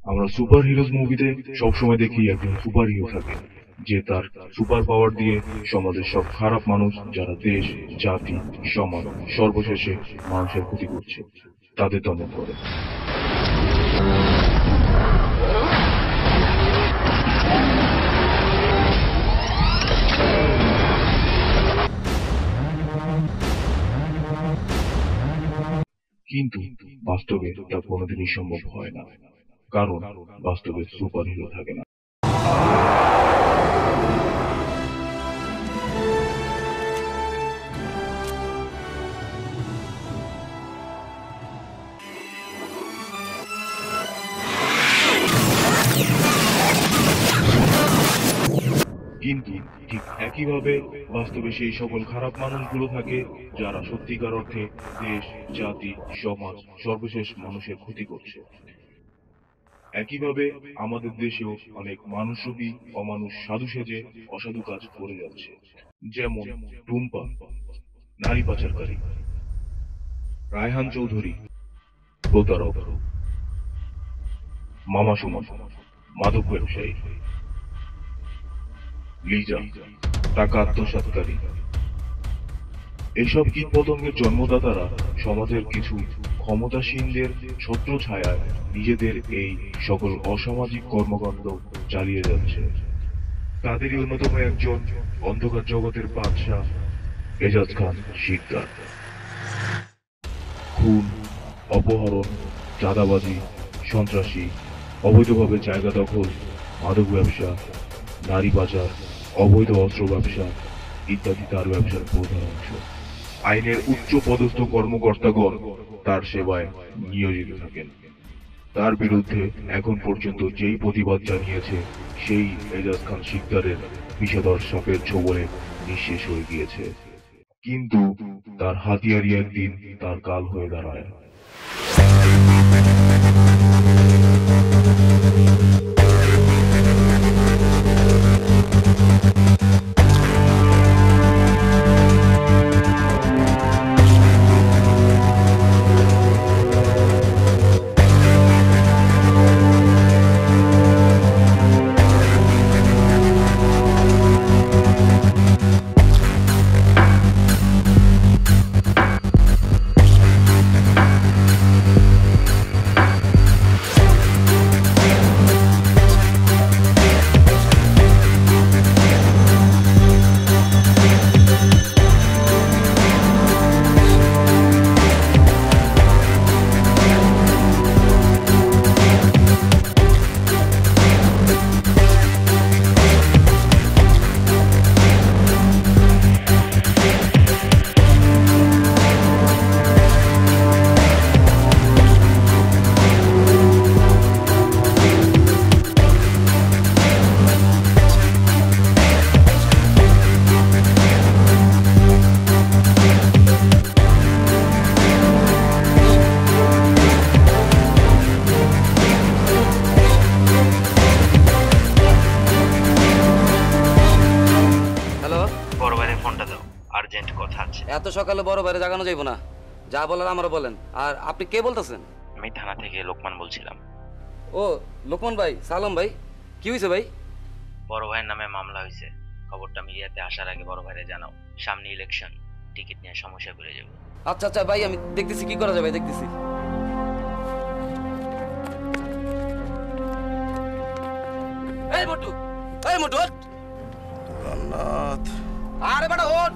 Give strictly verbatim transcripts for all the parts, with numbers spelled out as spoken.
আমরা super heroes মুভিতে সবসময় দেখি একজন সুপার হিরো থাকে যে তার সুপার পাওয়ার দিয়ে সমাজের সব খারাপ মানুষ যারা দেশ, জাতি, সমাজ সর্বশেষে মানুষের ক্ষতি করছে তাদের দমন করে। কিন্তু বাস্তবে তা কোনোদিনই সম্ভব হয় না, কারণ বাস্তবে সুপার হিরো থাকে না। কিন্তু ঠিক একইভাবে বাস্তবে সেই সকল খারাপ মানুষগুলো থাকে যারা সত্যিকার অর্থে দেশ, জাতি, সমাজ সর্বশেষ মানুষের ক্ষতি করছে। একইভাবে আমাদের দেশেও অনেক মানুষরূপী অমানুষ সাধু সেজে অসাধু কাজ করে যাচ্ছে, যেমন টুম্পা, নারী পাচারকারী, রায়হান চৌধুরী, প্রতারক, মামা সুমন, মাদক ব্যবসায়ী, লিজা, টাকা আত্মসাৎকারী। এসব কীট পতঙ্গের জন্মদাতারা সমাজের কিছু ক্ষমতাসীনদের ছত্র ছায়ায় নিজেদের এই সকল অসামাজিক কর্মকাণ্ড চালিয়ে যাচ্ছে। তাদেরই অন্যতম একজন অন্ধকার জগতের বাদশাহ এজাজ খান শিকদার। খুন, অপহরণ, চাঁদাবাজি, সন্ত্রাসী, অবৈধভাবে জায়গা দখল, মাদক ব্যবসা, নারী পাচার, অবৈধ অস্ত্র ব্যবসা ইত্যাদি তার ব্যবসার প্রধান অংশ। আইনের উচ্চ পদস্থ কর্মকর্তাগণ তার সেবায় নিয়োজিত থাকেন। তার বিরুদ্ধে এখন পর্যন্ত যেই প্রতিবাদ জানিয়েছে সেই এজাজ খান শিকদারের বিষধর সাপের ছোবলে নিঃশেষ হয়ে গিয়েছে, কিন্তু তার হাতিয়ারই একদিন তার কাল হয়ে দাঁড়ায়। এত সকালে বড় বাইরে জাগানো যাইব না, যা বলার আমরা বলেন। আর আপনি কে বলতেছেন? আমি থানা থেকে লোকমান বলছিলাম। ও লোকমান ভাই, সালাম ভাই, কি হয়েছে ভাই? বড় ভাইয়ের নামে মামলা হয়েছে, খবরটা মিডিয়াতে আসার আগে বড় ভাইরে জানাও। সামনে ইলেকশন, টিকিট নিয়ে সমস্যা করে যাবো। আচ্ছা আচ্ছা ভাই, আমি দেখতেছি কি করা যায় ভাই, দেখতেছি। এই মোটু, এই মোটু ওঠ। রান্নাথ, আরে বেটা ওঠ।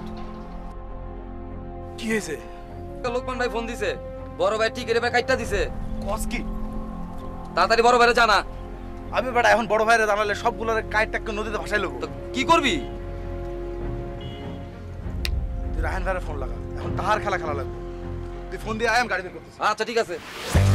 কি হয়েছে? লোকমান ভাই ফোন দিছে, বড় ভাই টিকিট এবার কাটটা দিছে। কস কি? তাড়াতাড়ি বড় ভাইরে জানা। আমি বেটা এখন বড় ভাইরে জানালে সবগুলোর কাইটটাকে নদীতে ভাসাই লব। তো কি করবি? তুই রাহান ভাইরে ফোন লাগা, এখন তাহার খেলা খেলা লাগবে। তুই ফোন দিয়ে আয়, আমি গাড়ি বের করতেছি। আচ্ছা ঠিক আছে।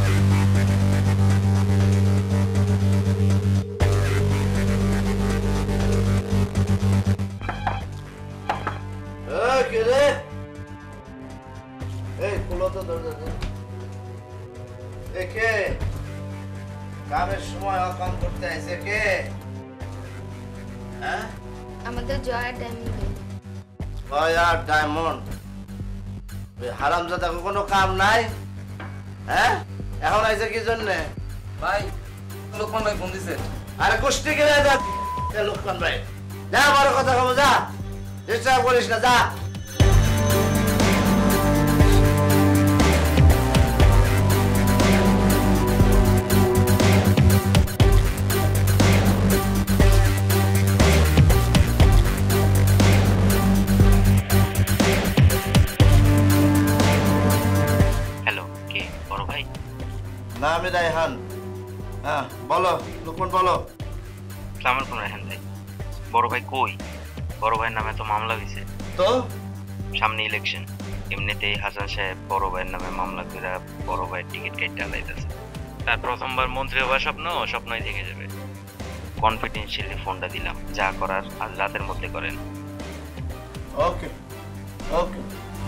কে রে? এই খুলো তো দরজা। কে কামের সময় অকাম করতে আইছে? কে? হ্যাঁ, আমাদের জয় ডায়মন্ড। জয় আর ডায়মন্ড? হারামজাদা কোনো কাম নাই? হ্যাঁ, এখন আইছে কি জন্যে? ভাই লোকমান ভাই ফোন দিছে। আরে কুষ্টি গেলে যা এ লোকমান ভাই যা বড় কথা কব যা ডিস্টার্ব করিস না যা হ্যালো, কে? বড় ভাই? না আমি রায়হান হ্যাঁ বলো লোকমান বলো সালাম আলাইকুম রায়হান ভাই। বড় ভাই কই? বড় ভাইয়ের নামে তো মামলা হয়েছে। তো সামনে ইলেকশন, এমনিতেই হাসান সাহেব বড় ভাইয়ের নামে মামলা করে বড় ভাইয়ের টিকিট কেটে আলাইতেছে। তার প্রথমবার মন্ত্রী হওয়ার স্বপ্ন স্বপ্নই থেকে যাবে। কনফিডেন্সিয়ালি ফোনটা দিলাম, যা করার আজ রাতের মধ্যে করেন। ওকে ওকে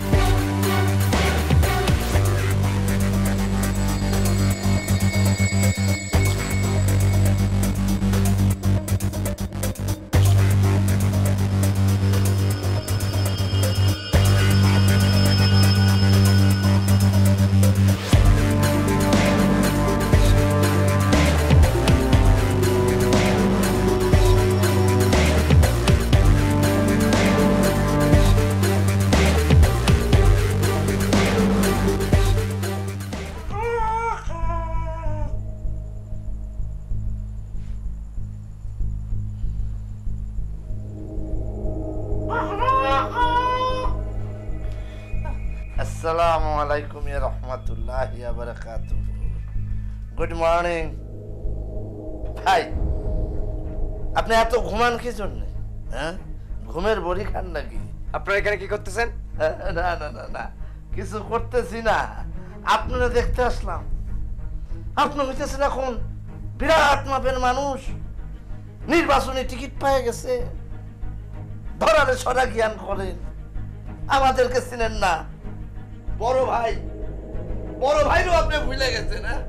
আসসালামু আলাইকুম ইয়া রাহমাতুল্লাহি ওয়া বারাকাতুহু গুড মর্নিং ভাই আপনি এত ঘুমান কি জন্য হ্যাঁ ঘুমের বড়ি খান নাকি আপনারা এখানে কি করতেছেন? না না না না কিছু করতেছি না আপনারা দেখতে আসলাম আপনি হইতেছেন এখন বিরাট মাপের মানুষ নির্বাচনী টিকিট পেয়ে গেছে ধরালে সরা জ্ঞান করেন আমাদেরকে চিনেন না বড় ভাই বড় ভাইরও আপনি ভুলে গেছেন হ্যাঁ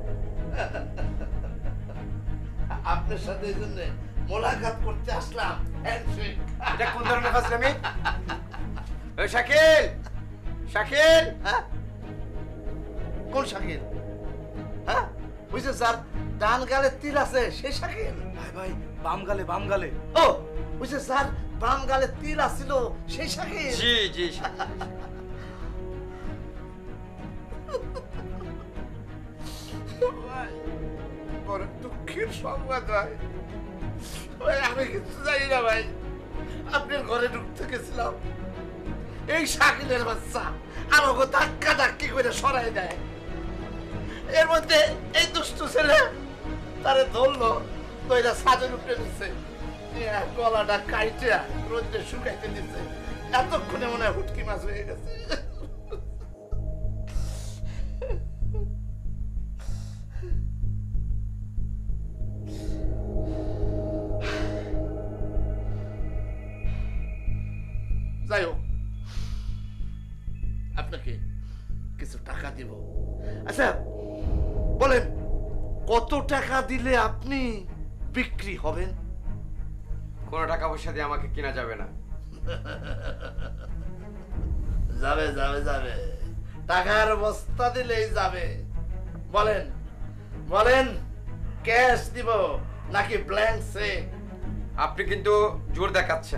আপনার সাথে এই জন্য মোলাকাত করতে আসলাম হ্যান্ডশেক এটা কোন ধরনের ফাজলামি? ওই শাকিল, শাকিল, হ্যাঁ কোন শাকিল হ্যাঁ বুঝছে স্যার ডান গালে তিল আছে সেই শাকিল ভাই ভাই বাম গালে বাম গালে ও বুঝছে স্যার বাম গালে তিল আছিল সেই শাকিল জি জি। ভাই, বড় দুঃখের সংবাদ ভাই ভাই আমি কিছু জানি না ভাই আপনার ঘরে ঢুকতে গেছিলাম এই শাকিলের বাচ্চা আমাকে ধাক্কা ধাক্কি করে সরাই দেয় এর মধ্যে এই দুষ্টু ছেলে তারে ধরলো তৈরা ছাদের উপরে দিচ্ছে গলাটা কাইটে রোদ্রে শুকাইতে দিচ্ছে এতক্ষণে মনে হয় হুটকি মাছ হয়ে গেছে যাই হোক আপনাকে কিছু টাকা দিব আচ্ছা বলেন কত টাকা দিলে আপনি বিক্রি হবেন কোনো টাকা পয়সা দিয়ে আমাকে কেনা যাবে না। যাবে যাবে যাবে টাকার বস্তা দিলেই যাবে বলেন বলেন ক্যাশ দিব নাকি ব্ল্যাঙ্ক চেক আপনি কিন্তু জোর দেখাচ্ছেন।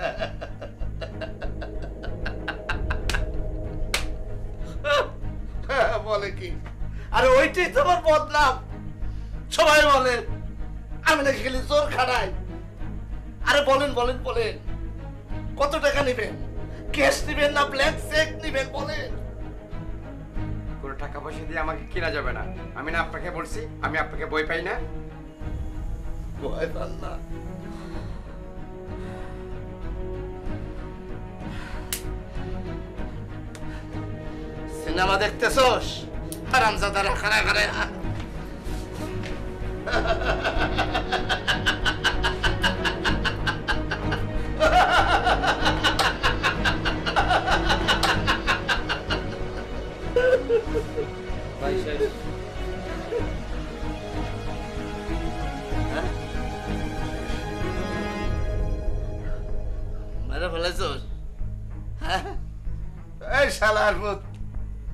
বলে কি আরে ওইটাই তো আমার বদনাম সবাই বলেন আমি নাকি খালি জোর খাটাই আরে বলেন বলেন বলেন কত টাকা নেবেন ক্যাশ নেবেন না ব্ল্যাঙ্ক চেক নেবেন বলেন কোনো টাকা পয়সা দিয়ে আমাকে কেনা যাবে না। আমি না আপনাকে বলছি আমি আপনাকে বই পাই না। ভয় পান না সিনেমা দেখতেছস হারামজাদারা খাড়া খাড়া ভাই শেষ। মেরে ফেলেছস এই শালার পুত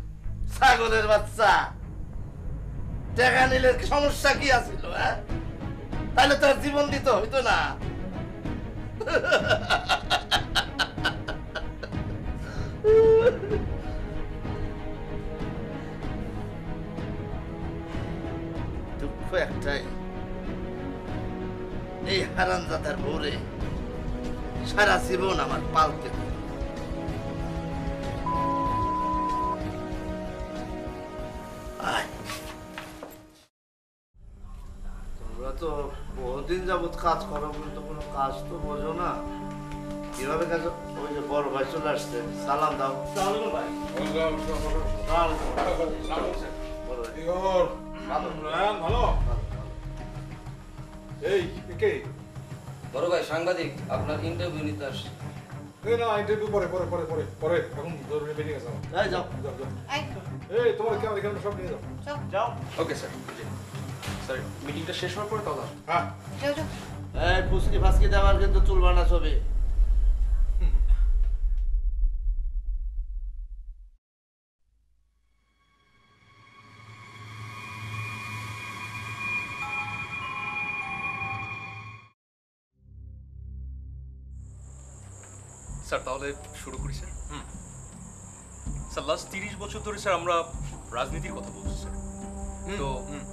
ছাগলের বাচ্চা টাকা নিলে সমস্যা কি আছিল হ্যাঁ তাহলে তার জীবন দিতে হইতো না। দুঃখ একটাই, এই হারামজাদার বউরে সারা জীবন আমার পালতে হবে। আয়, তোমরা তো বহুদিন যাবৎ কাজ করো, কিন্তু কোনো কাজ তো বোঝো না কিভাবে কাজ। ওই যে বড় ভাই চলে আসছে, সালাম দাও। সালাম ভাই। ভালো। এই কে? বড় ভাই সাংবাদিক, আপনার ইন্টারভিউ নিতে আসছে। এই না, ইন্টারভিউ পরে পরে পরে পরে পরে এখন জরুরি মিটিং আছে। এই যাও যাও যাও। এই এই তোমার ক্যামেরা ক্যামেরা সব নিয়ে যাও। চল যাও। Okay sir. স্যার মিটিংটা শেষ হওয়ার পরে কথা। হ্যাঁ। যাও যাও। এই ফুসকি ফাসকি দেওয়ার কিন্তু চুল বানা ছবি। স্যার তাহলে শুরু করি স্যার। হুম স্যার, লাস্ট তিরিশ বছর ধরে স্যার আমরা রাজনীতির কথা বলছি স্যার। তো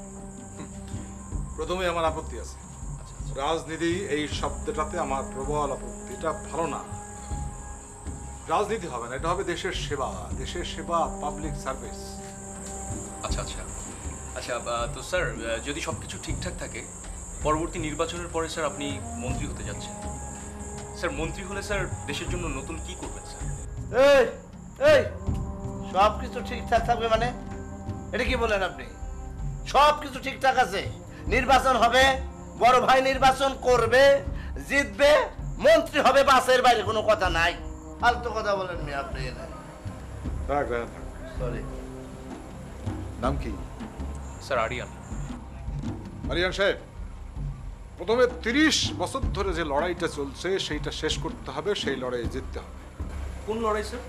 প্রথমে আমার আপত্তি আছে। রাজনীতি এই শব্দটাতে আমার প্রবল আপত্তি। এটা ভালো না। রাজনীতি হবে না, এটা হবে দেশের সেবা। দেশের সেবা, পাবলিক সার্ভিস। আচ্ছা আচ্ছা আচ্ছা আহ, তো স্যার আহ, যদি সব কিছু ঠিকঠাক থাকে, পরবর্তী নির্বাচনের পরে স্যার আপনি মন্ত্রী হতে যাচ্ছেন। স্যার মন্ত্রী হলে স্যার দেশের জন্য নতুন কি করবেন স্যার? এই এই সব কিছু ঠিকঠাক থাকবে মানে এটা কি বলেন আপনি? সব কিছু ঠিকঠাক আছে, নির্বাচন হবে, বড় ভাই নির্বাচন করবে, জিতবে, মন্ত্রী হবে, বাসের বাইরে কোনো কথা নাই। ফালতু কথা বলেন মি আপনি। থাক থাক। সরি, নাম কি? স্যার আরিয়ান। আরিয়ান সাহেব, প্রথমে তিরিশ বছর ধরে যে লড়াইটা চলছে সেইটা শেষ করতে হবে, সেই লড়াই জিততে হবে। কোন লড়াই স্যার?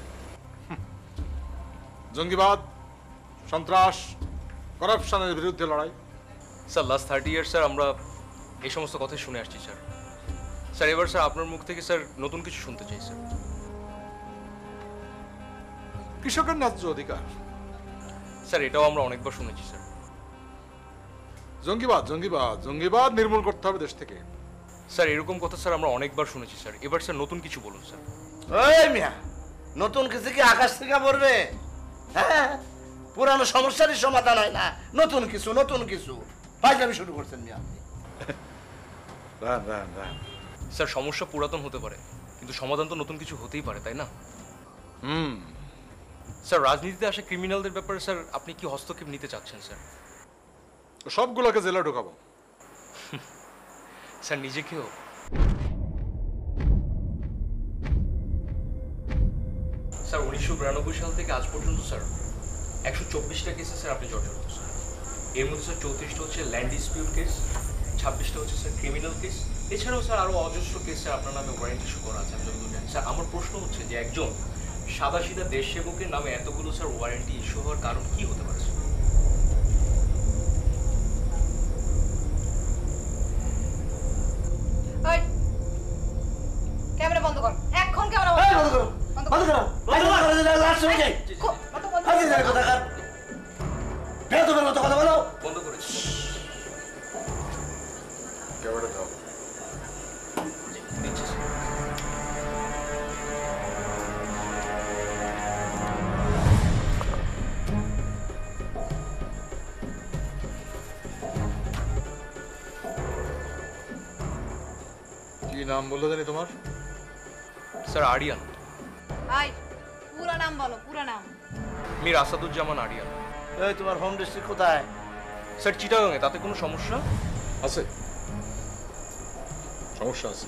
জঙ্গিবাদ, সন্ত্রাস, করাপশনের বিরুদ্ধে লড়াই। Sir last thirty year sir আমরা এই সমস্ত কথাই শুনে আসছি স্যার। স্যার এবার স্যার আপনার মুখ থেকে স্যার নতুন কিছু শুনতে চাই স্যার। কৃষকের ন্যায্য অধিকার। স্যার এটাও আমরা অনেকবার শুনেছি স্যার। জঙ্গিবাদ জঙ্গিবাদ জঙ্গিবাদ নির্মূল করতে হবে দেশ থেকে। স্যার এরকম কথা স্যার আমরা অনেকবার শুনেছি স্যার। এবার স্যার নতুন কিছু বলুন স্যার। এই মিয়া, নতুন কিছু কি আকাশ থেকে পড়বে? হ্যাঁ, পুরানো সমস্যারই সমাধান হয় না, নতুন কিছু নতুন কিছু ফাইজলামি শুরু করছেন মিয়া আপনি। Run run run. স্যার সমস্যা পুরাতন হতে পারে, কিন্তু সমাধান তো নতুন কিছু হতেই পারে, তাই না? হুম। স্যার রাজনীতিতে আসা ক্রিমিনালদের ব্যাপারে স্যার আপনি কি হস্তক্ষেপ নিতে চাচ্ছেন স্যার? সবগুলোকে জেলে ঢোকাবো। স্যার নিজেকেও? স্যার উনিশশো বিরানব্বই সাল থেকে আজ পর্যন্ত স্যার একশো চব্বিশটা কেসে স্যার আপনি জর্জরিত স্যার। এর মধ্যে স্যার চৌত্রিশটা হচ্ছে ল্যান্ড ডিসপিউট কেস, ছাব্বিশটা হচ্ছে স্যার ক্রিমিনাল কেস, এছাড়াও স্যার আরও অজস্র কেস স্যার আপনার নামে ওয়ারেন্ট ইস্যু করা আছে আমি যতদূর জানি। স্যার আমার প্রশ্ন হচ্ছে যে একজন সাদাসিধা দেশ সেবকের নামে এতগুলো স্যার ওয়ারেন্টি ইস্যু হওয়ার কারণ কি হতে পারে স্যার? ওই ক্যামেরা বন্ধ কর, এখন ক্যামেরা এই, বন্ধ বন্ধ কর। করো, বন্ধ বন্ধ কর। করো, বন্ধ করো, এটা last হয়ে যায়। খো- বন্ধ কর। হাজি যায় কথা কার। বেয়াদবের মতো কথা বলো। বন্ধ করেছি। ক্যামেরা দাও। দিচ্ছি স্যার। কি নাম বললো জানি তোমার? স্যার আরিয়ান। আই পুরো নাম বলো, পুরো নাম। মীর আসাদুজ্জামান আরিয়ান। এই তোমার হোম ডিস্ট্রিক্ট কোথায়? স্যার চিটাগাংয়ে, তাতে কোনো সমস্যা? আছে, সমস্যা আছে।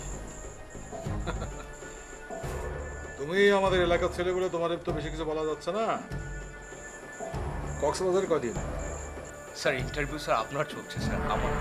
তুমি আমাদের এলাকার ছেলে বলে তোমার তো বেশি কিছু বলা যাচ্ছে না। কক্সবাজার কদিন? স্যার ইন্টারভিউ স্যার আপনার চলছে স্যার, আমার।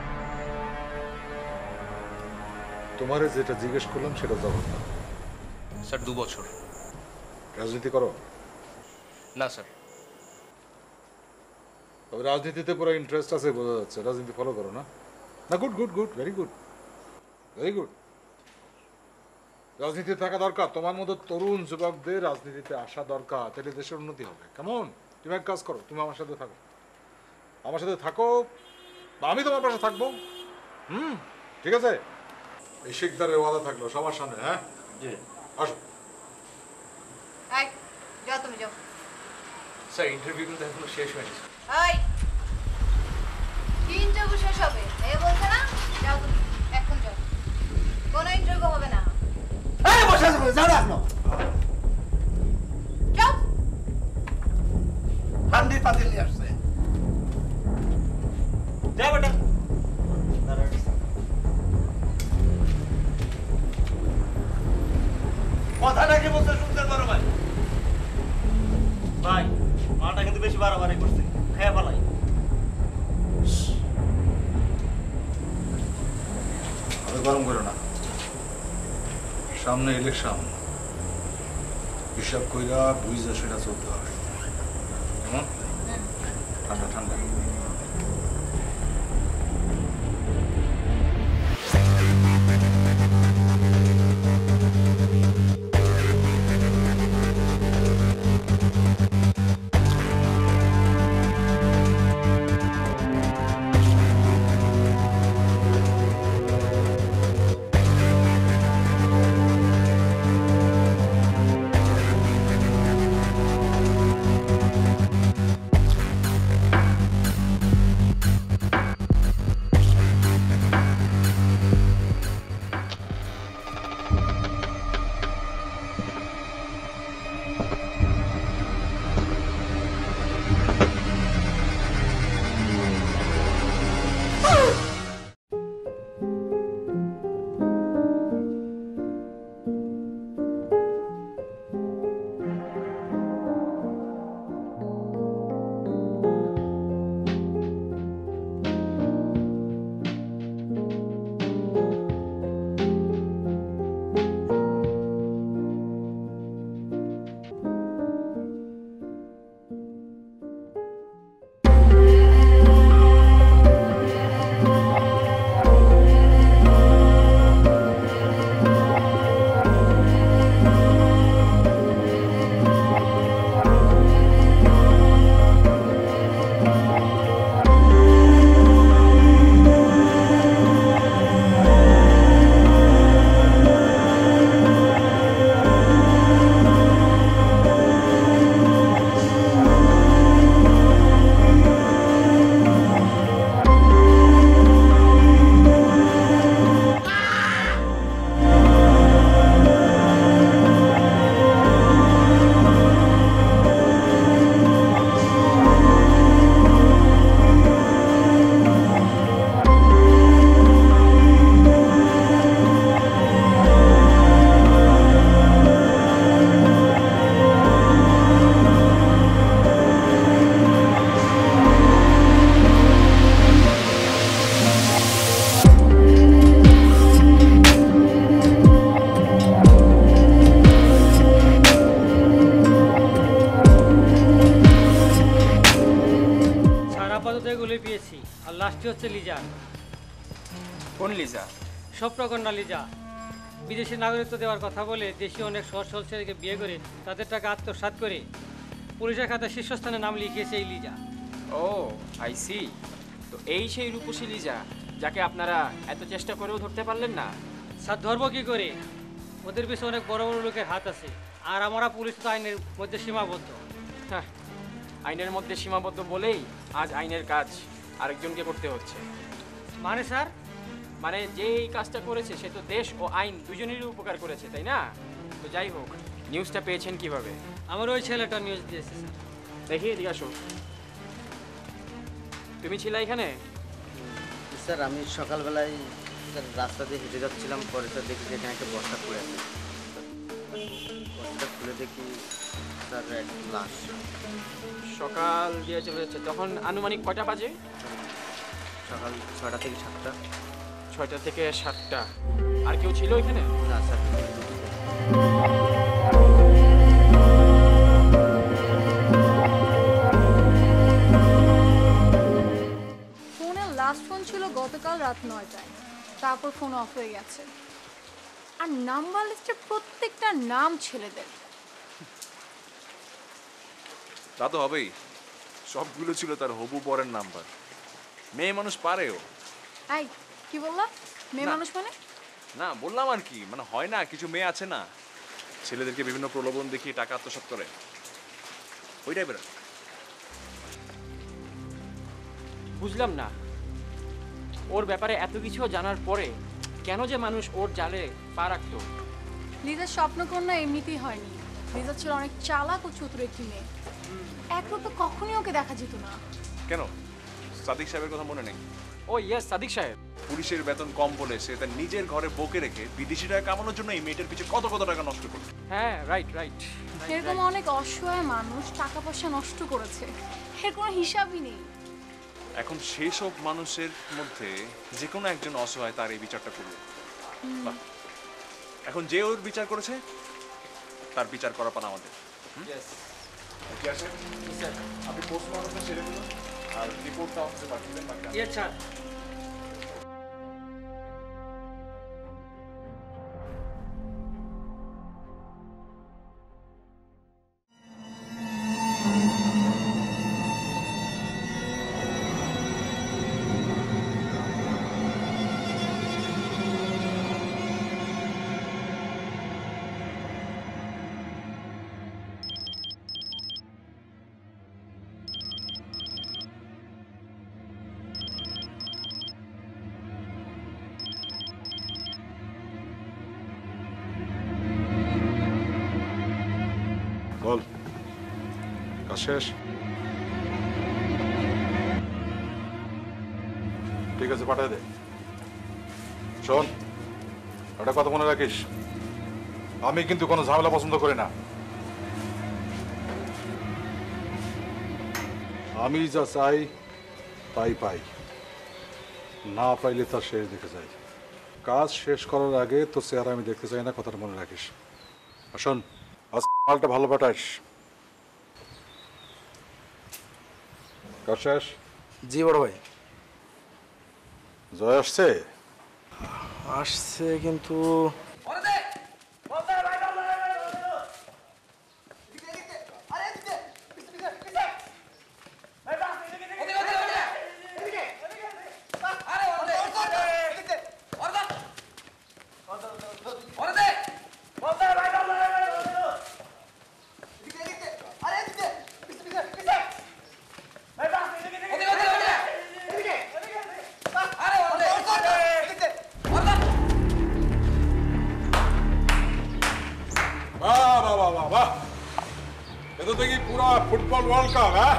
তোমারে যেটা জিজ্ঞেস করলাম সেটা জবাব দাও। স্যার দু বছর। রাজনীতি করো? না স্যার। তবে রাজনীতিতে পুরো ইন্টারেস্ট আছে বোঝা যাচ্ছে। রাজনীতি ফলো করো না? না good good good very good very good রাজনীতিতে থাকা দরকার, তোমার মতো তরুণ যুবকদের রাজনীতিতে আসা দরকার, তাহলে দেশের উন্নতি হবে। কেমন? তুমি এক কাজ করো, তুমি আমার সাথে থাকো, আমার সাথে থাকো বা আমি তোমার পাশে থাকবো। হুম, ঠিক আছে? এই শিকদারের ওয়াদা থাকলো সবার সামনে। হ্যাঁ, জি আসো। এই যাও তুমি যাও। স্যার ইন্টারভিউ কিন্তু এখনো শেষ হয়নি স্যার। এই কি ইন্টারভিউ শেষ হবে এ বলছে না? যাও তুমি এখন যাও, কোনো ইন্টারভিউ হবে না। এই বসে আছো যাও না এখনো যাও। হান্ডি পাতিল নিয়ে আসছে যা বেটা কথাটা কি বলছে শুনতে পারো ভাই? ভাই মাটা কিন্তু বেশি বাড়াবাড়ি করছে, খেয়ে ফেলাই। আরে গরম করো না, সামনে ইলেকশন, হিসাব কইরা বুঝা সেটা চলতে হবে। কেমন? ঠান্ডা ঠান্ডা। এগুলোই পেয়েছি, আর লাস্টে হচ্ছে লিজা। কোন লিজা? স্বপ্নকন্যা লিজা। বিদেশি নাগরিকত্ব দেওয়ার কথা বলে দেশীয় অনেক সহজ সরল ছেলেকে বিয়ে করে তাদের টাকা আত্মসাৎ করে পুলিশের খাতায় শীর্ষস্থানে নাম লিখিয়েছে এই লিজা। ও আই সি। তো এই সেই রূপসী লিজা যাকে আপনারা এত চেষ্টা করেও ধরতে পারলেন না? স্যার ধরবো কি করে? ওদের পিছনে অনেক বড় বড় লোকের হাত আছে, আর আমরা পুলিশ তো আইনের মধ্যে সীমাবদ্ধ। হ্যাঁ, আইনের মধ্যে সীমাবদ্ধ বলেই আজ আইনের কাজ আরেকজনকে করতে হচ্ছে। মানে স্যার? মানে যে এই কাজটা করেছে সে তো দেশ ও আইন দুজনেরই উপকার করেছে, তাই না? তো যাই হোক, নিউজটা পেয়েছেন কিভাবে? আমার ওই ছেলেটা নিউজ দিয়েছে স্যার। দেখি এদিকে আসো। তুমি ছিলে এখানে? স্যার আমি সকালবেলায় রাস্তা দিয়ে হেঁটে যাচ্ছিলাম, পরে স্যার দেখি এখানে একটা বস্তা পড়ে আছে। বস্তা খুলে দেখি স্যার এক লাশ। সকাল দিয়ে চলে যাচ্ছে, তখন আনুমানিক কয়টা বাজে? সকাল ছয়টা থেকে সাতটা। ছয়টা থেকে সাতটা। আর কেউ ছিল এখানে? না স্যার। ফোনের লাস্ট লাস্ট ফোন ছিল গতকাল রাত নয়টায়, তারপর ফোন অফ হয়ে গেছে। আর নাম্বার লিস্টে প্রত্যেকটা নাম ছেলেদের। তা তো হবেই, সবগুলো ছিল তার হবু বরের নাম্বার। মেয়ে মানুষ পারেও। এই কি বললা? মেয়ে মানুষ মানে? না বললাম আর কি, মানে হয় না কিছু মেয়ে আছে না ছেলেদেরকে বিভিন্ন প্রলোভন দেখিয়ে টাকা আত্মসাৎ করে, ওই টাইপের। বুঝলাম না, ওর ব্যাপারে এত কিছু জানার পরে কেন যে মানুষ ওর জালে পা রাখতো। লিজার স্বপ্নকন্যা এমনিতেই হয়নি। লিজা ছিল অনেক চালাক ও চতুর একটি মেয়ে। একরূপে কখনই ওকে দেখা যেত না। কেন সাদিক সাহেবের কথা মনে নেই? ও ইয়েস, সাদিক সাহেব। পুলিশের বেতন কম বলে সে তার নিজের ঘরে বকে রেখে বিদেশি টাকা কামানোর জন্য এই মেয়েটার পিছনে কত কত টাকা নষ্ট করছে। হ্যাঁ রাইট রাইট। এরকম অনেক অসহায় মানুষ টাকা পয়সা নষ্ট করেছে, এর কোনো হিসাবই নেই। এখন সেসব মানুষের মধ্যে যে কোনো একজন অসহায় তার এই বিচারটা করবে। এখন যে ওর বিচার করেছে তার বিচার করা পান আমাদের। আপনি পোস্টমর্টমটা ছেড়ে দিন আর রিপোর্টটা অফিসে পাঠিয়ে দেন। আচ্ছা বল, কাজ শেষ? ঠিক আছে, পাঠাই দে। শোন, একটা কথা মনে রাখিস, আমি কিন্তু কোনো ঝামেলা পছন্দ করি না। আমি যা চাই তাই পাই, না পাইলে তার শেষ দেখে যাই। কাজ শেষ করার আগে তোর চেহারা আমি দেখতে চাই না, কথাটা মনে রাখিস। আর শোন, আজ মালটা ভালো পাঠাস। কাজ শেষ? জি বড় ভাই। জয় আসছে? আসছে কিন্তু फुटबॉल वर्ल्ड कप है।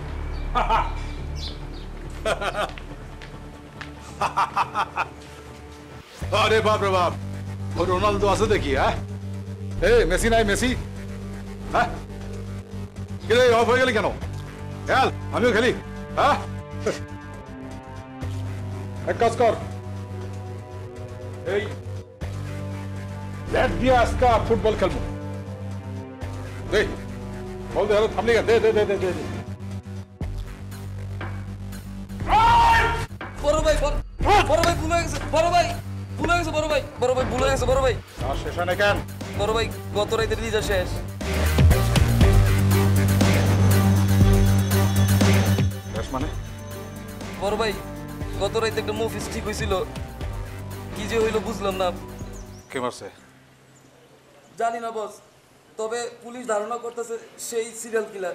अरे बाप रे बाप, वो रोनाल्डो আছে দেখি। হ্যাঁ এই মেসি নাই? মেসি হ্যাঁ কিরে অফ হয়ে গেলি কেন? খেল, আমিও খেলি। হ্যাঁ এক কাজ কর, এই ব্যাট দিয়ে আজকে ফুটবল খেলবো। দেখ বল দে, থামলি কেন? দে দে দে দে দে। বড় ভাই, বড় ভাই ভুল হয়ে গেছে। বড় ভাই ভুল হয়ে গেছে। বড় ভাই, বড় ভাই ভুল হয়ে গেছে। বড় ভাই আর শেষ হয় না কেন? বড় ভাই গত রাতের রিজার্ভ শেষ। শেষ মানে? বড় ভাই গত রাতে একটা মুভি ঠিক হয়েছিল, কি যে হইলো বুঝলাম না। কে মারছে? জানি না বস, তবে পুলিশ ধারণা করতেছে সেই সিরিয়াল কিলার।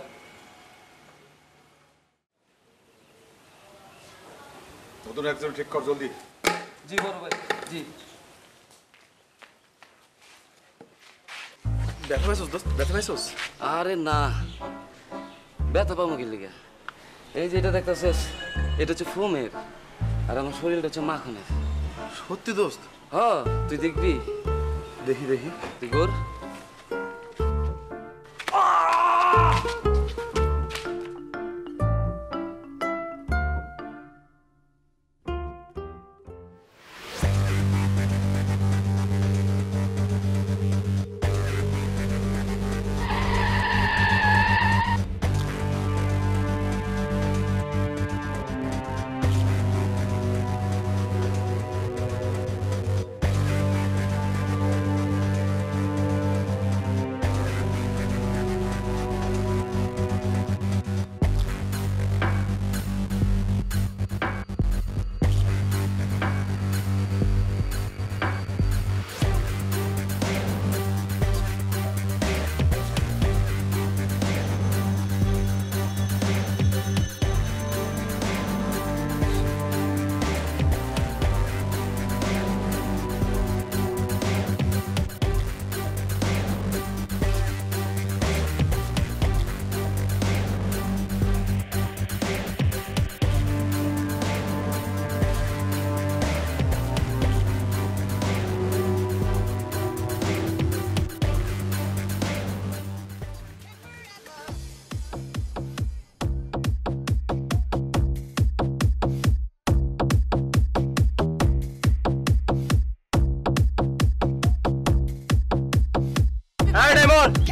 নতুন একজন ঠিক কর জলদি। জি বড় ভাই, জি। ব্যথা পাইছস দোস্ত? ব্যথা পাইছস? আরে না, ব্যথা পাবো কি লিগা? এই যে এটা দেখতেছিস, এটা হচ্ছে ফোমের, আর আমার শরীরটা হচ্ছে মাখনের। সত্যি দোস্ত? হ্যাঁ, তুই দেখবি। দেখি দেখি। তুই কর।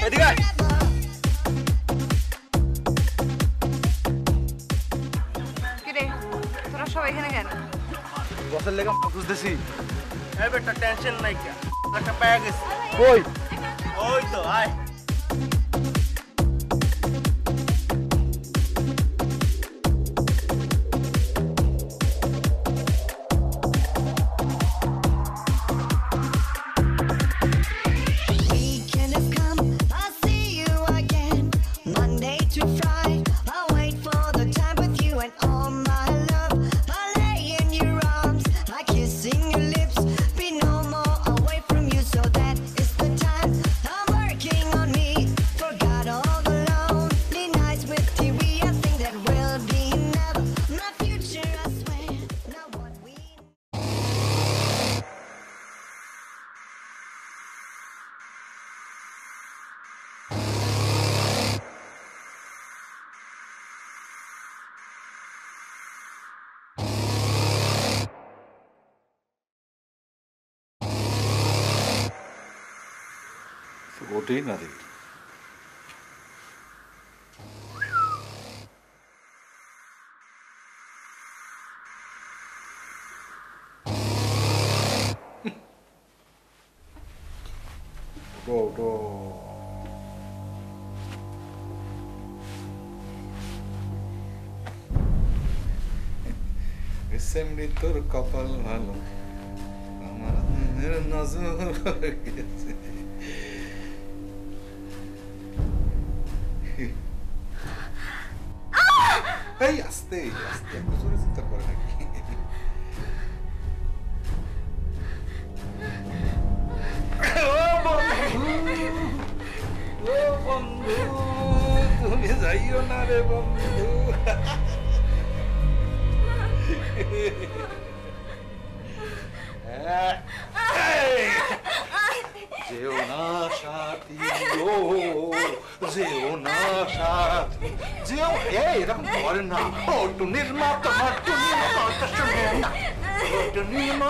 এদিকে আয়। কিরে তোরা সবাই এখানে কেন? বসের লেগে খুঁজতেছি। এই বেটা টেনশন নাই কে একটা পেয়ে গেছি কই? ওই তো আয় Weekend has come, I'll see you again. Monday to Friday, I'll wait for the time with you and all my love. I'll lay in your arms, like kissing your lips. Be no more away from you, so that is the time. I'm working on me, forgot all the lonely nights with T V. I think that will be never my future, I swear. Not what we ওঠেই না দেখি। ওঠো ওঠো। SMD তোর কপাল ভালো, আমার নজর গেছে। এই আস্তে আস্তে এত জোরে চিন্তা করে নাকি? ও বন্ধু তুমি যাইও না রে বন্ধু। যেও না সাথী ও যেও না সাথী যেও এই এরকম করে না। ও টুনির মা তোমার টুনির কথা শুনে না। ও টুনির মা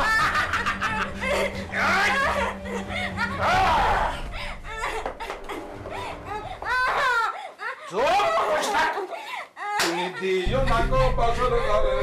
তুমি দিও না গো পাশর ঘরে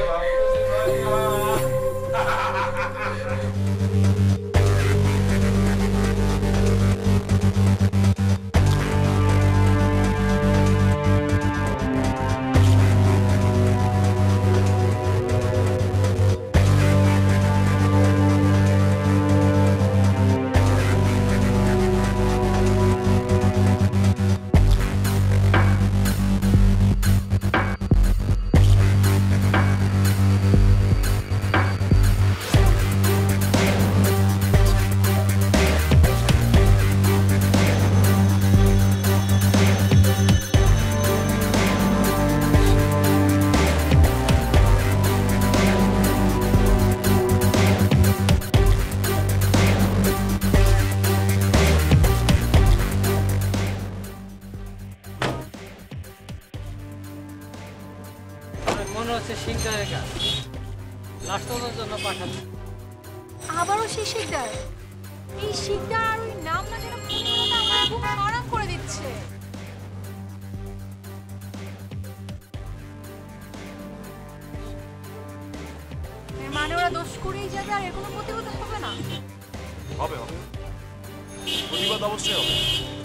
মনে হচ্ছে শিকদারের কাজ লাস্ট তোলার জন্য পাঠালো। আবারও সেই শিকদার, এই শিকদার আর ওই নাম না যেন পুরোটা আমার খুব খারাপ করে দিচ্ছে। এর মানে ওরা দোষ করেই যাবে আর এর কোনো প্রতিবাদ হবে না? হবে হবে প্রতিবাদ অবশ্যই হবে।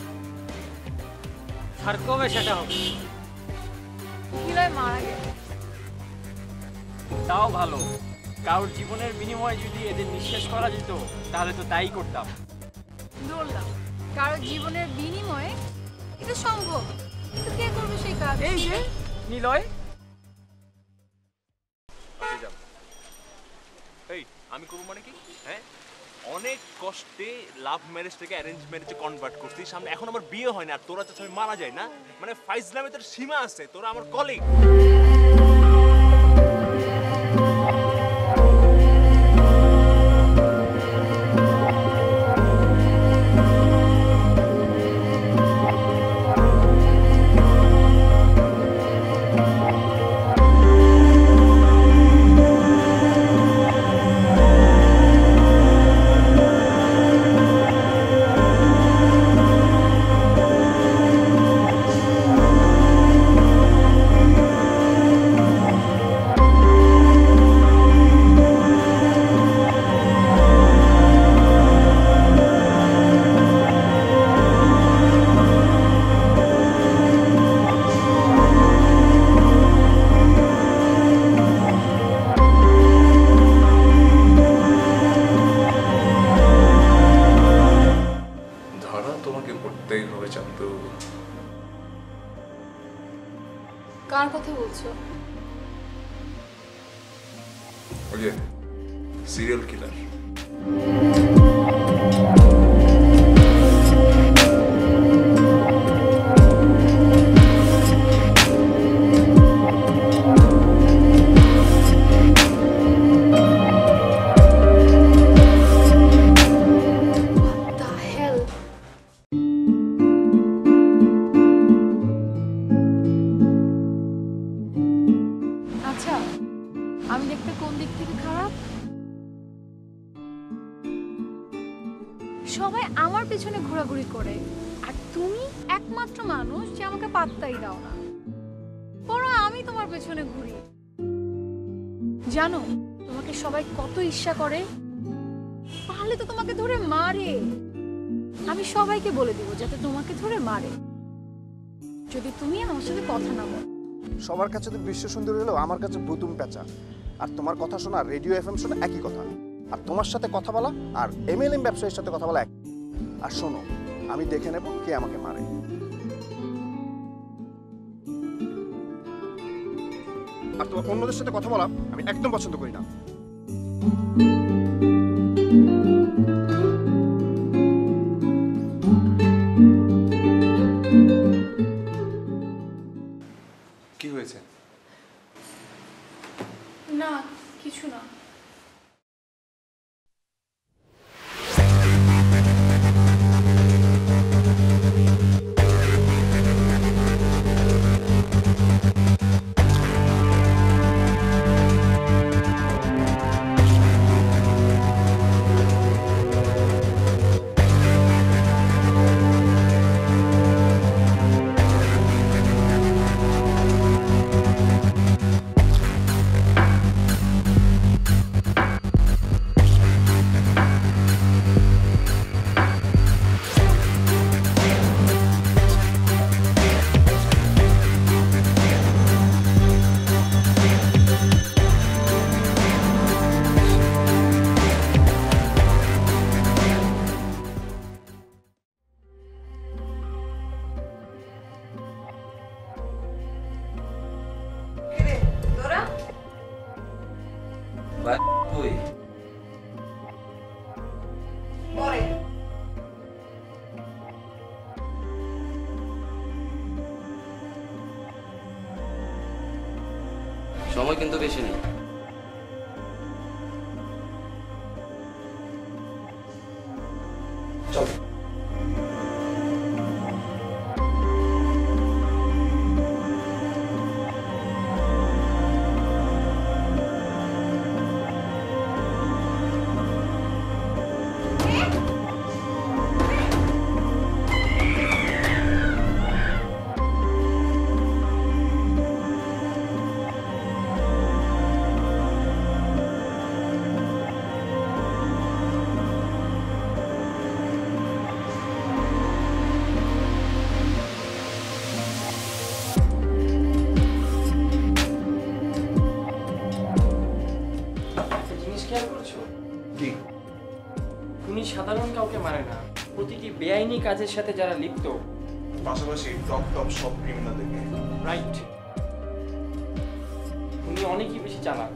আর কবে সেটা হবে? গিলয় মারা গেল। তাও ভালো, কারোর জীবনের বিনিময়ে যদি এদের নিঃশেষ করা যেত তাহলে তো তাই করতাম। বললাম কারো জীবনের বিনিময়ে এটা সম্ভব, কিন্তু কে করবে সেই কাজ? এই যে নিলয়। এই আমি করবো মানে কি? হ্যাঁ অনেক কষ্টে লাভ ম্যারেজ থেকে অ্যারেঞ্জ ম্যারেজে কনভার্ট করছি, সামনে এখন আমার বিয়ে হয় না আর তোরা তো সবাই মারা যায় না, মানে ফাইজলামে তোর সীমা আছে, তোরা আমার কলিগ। ওই যে সিরিয়াল কিলার। আচ্ছা আমি দেখতে কোন দিক থেকে খারাপ? সবাই আমার পেছনে ঘোরাঘুরি করে আর তুমি একমাত্র মানুষ যে আমাকে পাত্তাই দাও না, বরং আমি তোমার পেছনে ঘুরি। জানো তোমাকে সবাই কত ঈর্ষা করে, পারলে তো তোমাকে ধরে মারে। আমি সবাইকে বলে দিব যাতে তোমাকে ধরে মারে, যদি তুমি আমার সাথে কথা না বলো। সবার কাছে তো বিশ্ব সুন্দরী হলেও আমার কাছে ভুতুম পেঁচা। আর তোমার কথা শোনা, রেডিও এফএম শোনা একই কথা। আর তোমার সাথে কথা বলা আর এমএলএম ব্যবসায়ীর সাথে কথা বলা এক। আর শোনো, আমি দেখে নেব কে আমাকে মারে। আর তোমার অন্যদের সাথে কথা বলা আমি একদম পছন্দ করি না। কি হয়েছে? না কিছু না। সময় কিন্তু বেশি নেই। চল। সাধারণ কাউকে মারে না, প্রতিটি বেআইনি কাজের সাথে যারা লিপ্ত, পাশাপাশি টপ টপ সব ক্রিমিনালদেরকে। রাইট, উনি অনেকই বেশি চালাক।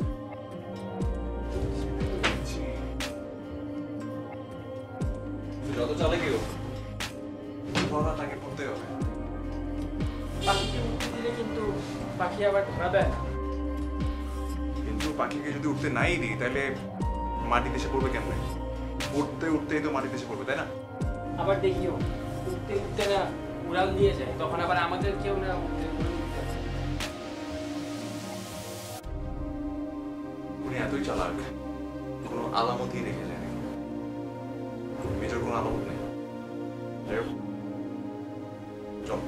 যত চালাকি হোক ধরা তাকে পড়তে হবে। পাখিকে উঠতে দিলে কিন্তু পাখি আবার ধরা দেয় না। কিন্তু পাখিকে যদি উঠতে নাই দিই তাহলে মাটিতে এসে পড়বে কেমনে? উঠতে উঠতেই তো মাটিতে এসে পড়বে, তাই না? আবার দেখিও উঠতে উঠতে না উড়াল দিয়ে যায়, তখন আবার আমাদের কেউ না উঠতে উনি এতই চালাক, কোনো আলামতই রেখে যায়। মেজর কোনো আলামত নেই। চল।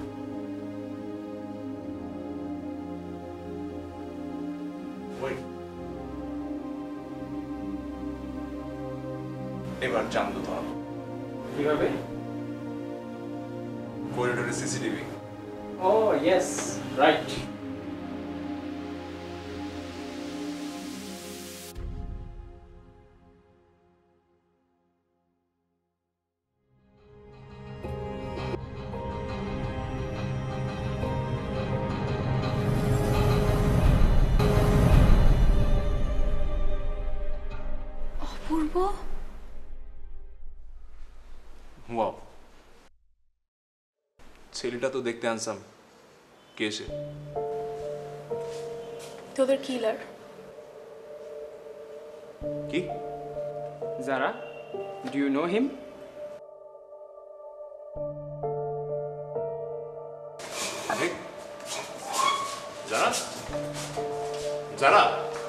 এবার চান্দু ধর। কিভাবে? করিডোরে CCTV. Oh yes, right. Apurba, wow, ছেলেটা তো দেখতে হ্যান্ডসাম। কে সে? তোদের কিলার। কি? Zara, do you know him? যারা যারা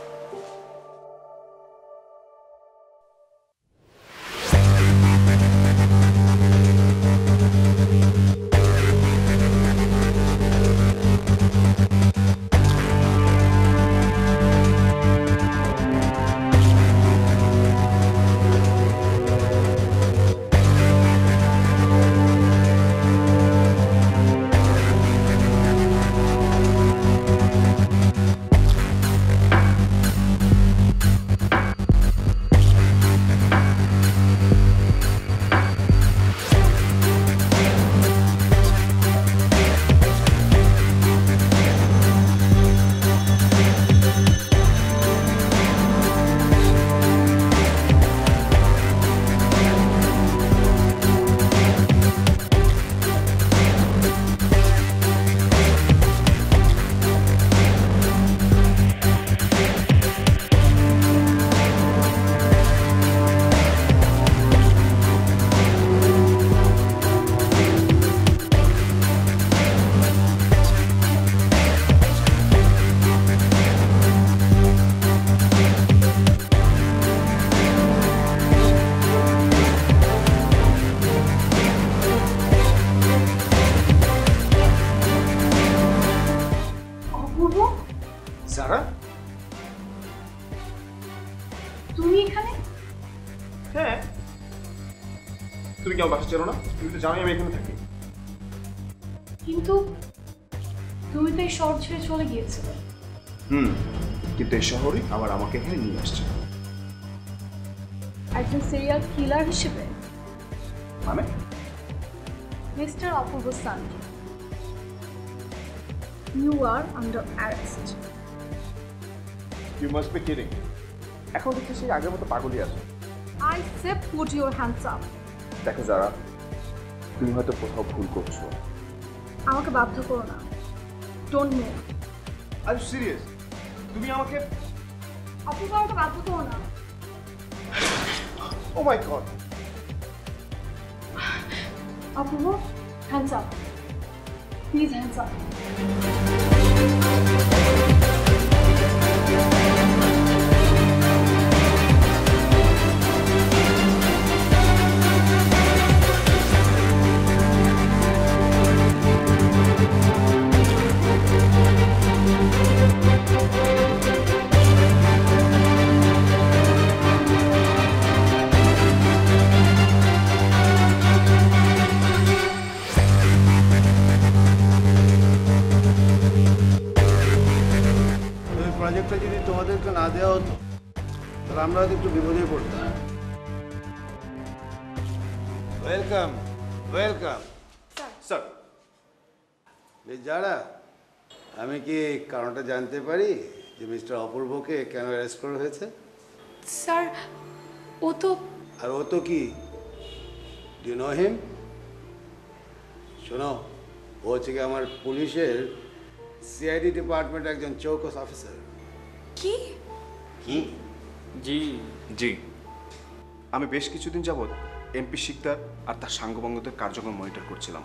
যারা তুমি এখানে? হ্যাঁ, তুমি কি আমার বাসা চেনো না? তুমি তো জানোই আমি এখানে থাকি। কিন্তু তুমি তো এই শহর ছেড়ে চলে গিয়েছিলে। হুম, কিন্তু এই শহরই আবার আমাকে এখানে নিয়ে আসছে। একজন সিরিয়াল কিলার হিসেবে? মানে mister Apurba Sandy, you are under arrest. You must be kidding. এখন দেখি সেই আগের মতো পাগলই আছে। I say put your hands up. দেখো যারা, তুমি হয়তো কোথাও ভুল করছো। আমাকে বাধ্য করো না। Don't move. Are you serious? তুমি আমাকে অপূর্ব, আমাকে বাধ্য করো না। ও মাই god. Apurba, hands up please, hands up. প্রজেক্টটা যদি তোমাদেরকে না দেওয়া হতো তাহলে আমরা হয়তো একটু বিপদে পড়তাম। Welcome welcome sir. যারা, আমি কি কারণটা জানতে পারি যে মিস্টার অপূর্বকে কেন অ্যারেস্ট করা হয়েছে? স্যার, ও তো আর ও তো কি, ডু ইউ নো হিম? শোনো, ও হচ্ছে কি আমার পুলিশের সিআইডি ডিপার্টমেন্ট একজন চৌকস অফিসার। কি কি? জি জি আমি বেশ কিছুদিন যাবৎ এমপি শিকদার আর তার সাঙ্গবঙ্গদের কার্যক্রম মনিটর করছিলাম।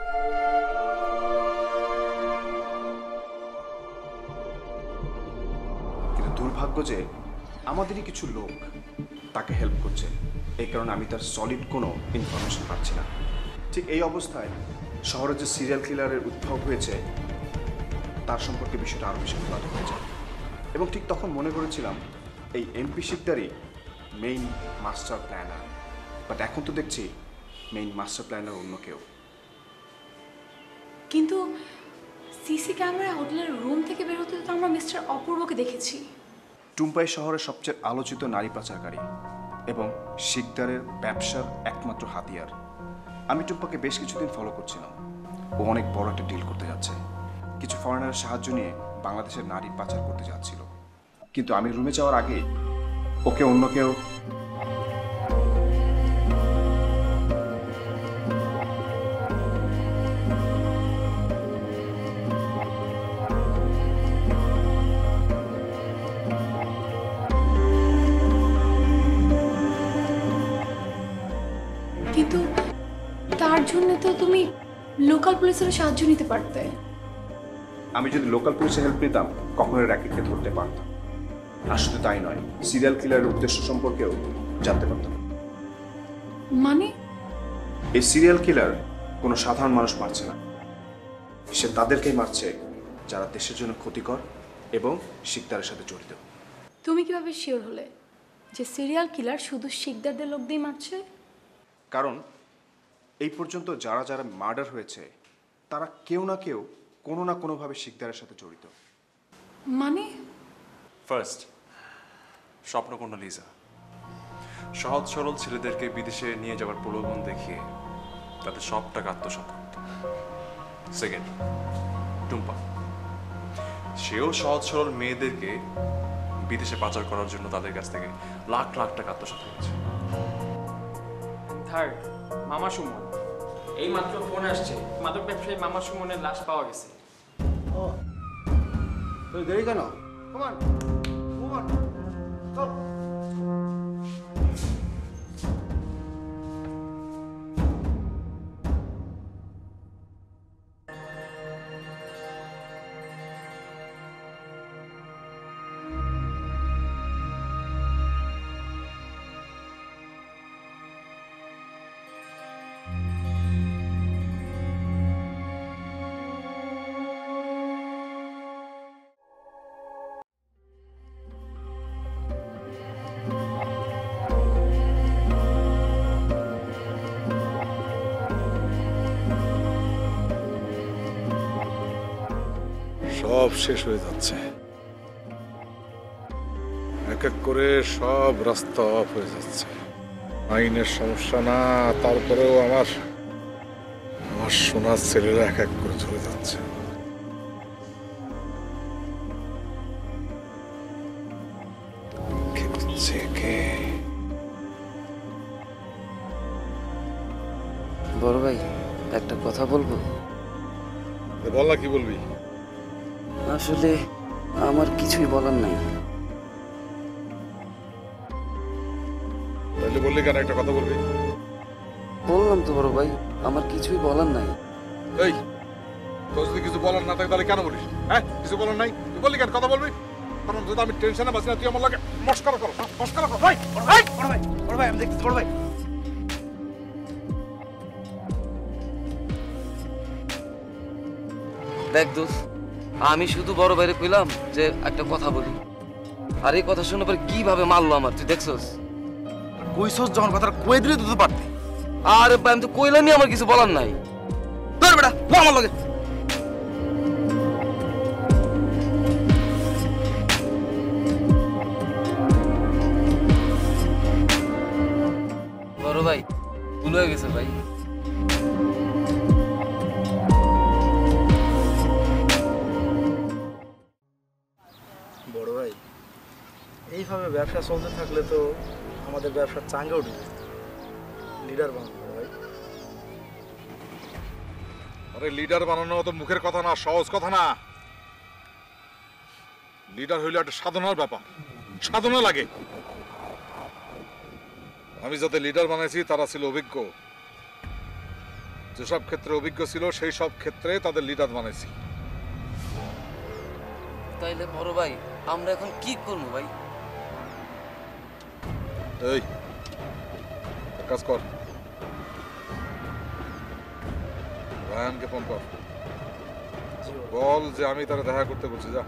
কিন্তু দুর্ভাগ্য যে আমাদেরই কিছু লোক তাকে হেল্প করছে, এই কারণে আমি তার সলিড কোনো ইনফরমেশন পাচ্ছি না। ঠিক এই অবস্থায় শহরে যে সিরিয়াল কিলারের উদ্ভব হয়েছে তার সম্পর্কে বিষয়টা আরও বেশি বিবাদ হয়ে যায়, এবং ঠিক তখন মনে করেছিলাম এই এমপি শিকদারই মেইন মাস্টার প্ল্যানার। বাট এখন তো দেখছি মেইন মাস্টার প্ল্যানার অন্য কেউ। কিন্তু সিসি ক্যামেরা হোটেলের রুম থেকে বের হতে তো আমরা মিস্টার অপূর্বকে দেখেছি। টুম্পাই শহরের সবচেয়ে আলোচিত নারী পাচারকারী এবং শিকদারের ব্যবসার একমাত্র হাতিয়ার। আমি টুম্পাকে বেশ কিছুদিন ফলো করছিলাম। ও অনেক বড় একটা ডিল করতে যাচ্ছে, কিছু ফরেনারের সাহায্য নিয়ে বাংলাদেশের নারী পাচার করতে যাচ্ছিল। কিন্তু আমি রুমে যাওয়ার আগে ওকে অন্য কেউ তার জন্য তো তুমি লোকাল পুলিশের সাহায্য নিতে পারতে। আমি যদি লোকাল পুলিশের হেল্প নিতাম কখনোই র্যাকেটকে ধরতে পারতাম। আর শুধু তাই নয়, সিরিয়াল কিলারের উদ্দেশ্য সম্পর্কেও জানতে পারতাম। মানে এই সিরিয়াল কিলার কোনো সাধারণ মানুষ মারছে না, সে তাদেরকেই মারছে যারা দেশের জন্য ক্ষতিকর এবং শিকদারের সাথে জড়িত। তুমি কিভাবে শিওর হলে যে সিরিয়াল কিলার শুধু শিকদারদের লোক দিয়ে মারছে? কারণ এই পর্যন্ত যারা যারা মার্ডার হয়েছে তারা কেউ না কেউ কোনো না কোনোভাবে শিকদারের সাথে জড়িত। মানে ফার্স্ট, স্বপ্নকন্যা লিজা সহজ সরল ছেলেদেরকে বিদেশে নিয়ে যাওয়ার প্রলোভন দেখিয়ে তাদের সব টাকা আত্মসাৎ করত। সেকেন্ড, টুম্পা সেও সহজ সরল মেয়েদেরকে বিদেশে পাচার করার জন্য তাদের কাছ থেকে লাখ লাখ টাকা আত্মসাৎ করেছে। থার্ড, মামা সুমন। এই মাত্র ফোন আসছে, মাদক ব্যবসায়ী মামা সুমনের লাশ পাওয়া গেছে। ও তুই দেরি কেন? কমান কমান চল। সব শেষ হয়ে যাচ্ছে, এক এক করে সব রাস্তা অফ হয়ে যাচ্ছে। আইনের সমস্যা না, তারপরেও আমার আমার সোনার ছেলেরা এক এক করে চলে যাচ্ছে। কে দিচ্ছে কে? বড় ভাই, একটা কথা বলবো? বল না, কি বলবি? আসলে আমার কিছুই বলার নাই। তাহলে বললি কেন? একটা কথা বলবি? বললাম তো বড় ভাই, আমার কিছুই বলার নাই। এই, তোর যদি কিছু বলার না থাকে তাহলে কেন বলিস? হ্যাঁ, কিছু বলার নাই, তুই বললি কেন? কথা বলবি? কারণ যদি আমি টেনশনে বাঁচি না, তুই আমার লাগে মস্করা করো, মস্করা করো। ভাই বড় ভাই বড় ভাই বড় ভাই আমি দেখতেছি। বড় ভাই দেখ দোস্ত, আমি শুধু বড় ভাইরে কইলাম যে একটা কথা বলি, আর এই কথা শুনে পরে কিভাবে মারলো আমার, তুই দেখছস? কইছস যখন কথাটা কই দিলে তুই তো পারতি। আরে ভাই, আমি তো কইলামই আমার কিছু বলার নাই। ধর বেটা, লো আমার লগে। বড় ভাই ভুল হয়ে গেছে ভাই। বড় ভাই, এইভাবে ব্যবসা চলতে থাকলে তো আমাদের ব্যবসার চাঙ্গে উঠে যেত। লিডার বানাবো ভাই। আরে লিডার বানানো তো মুখের কথা না, সহজ কথা না। লিডার হইলে একটা সাধনার ব্যাপার, সাধনা লাগে। আমি যাতে লিডার বানাইছি তারা ছিল অভিজ্ঞ, যেসব ক্ষেত্রে অভিজ্ঞ ছিল সেই সব ক্ষেত্রে তাদের লিডার বানাইছি। তাইলে বড় ভাই আমরা এখন কি করবো ভাই? এই এক কাজ কর, রায়ানকে ফোন কর, বল যে আমি তারা দেখা করতে বলছি। যা।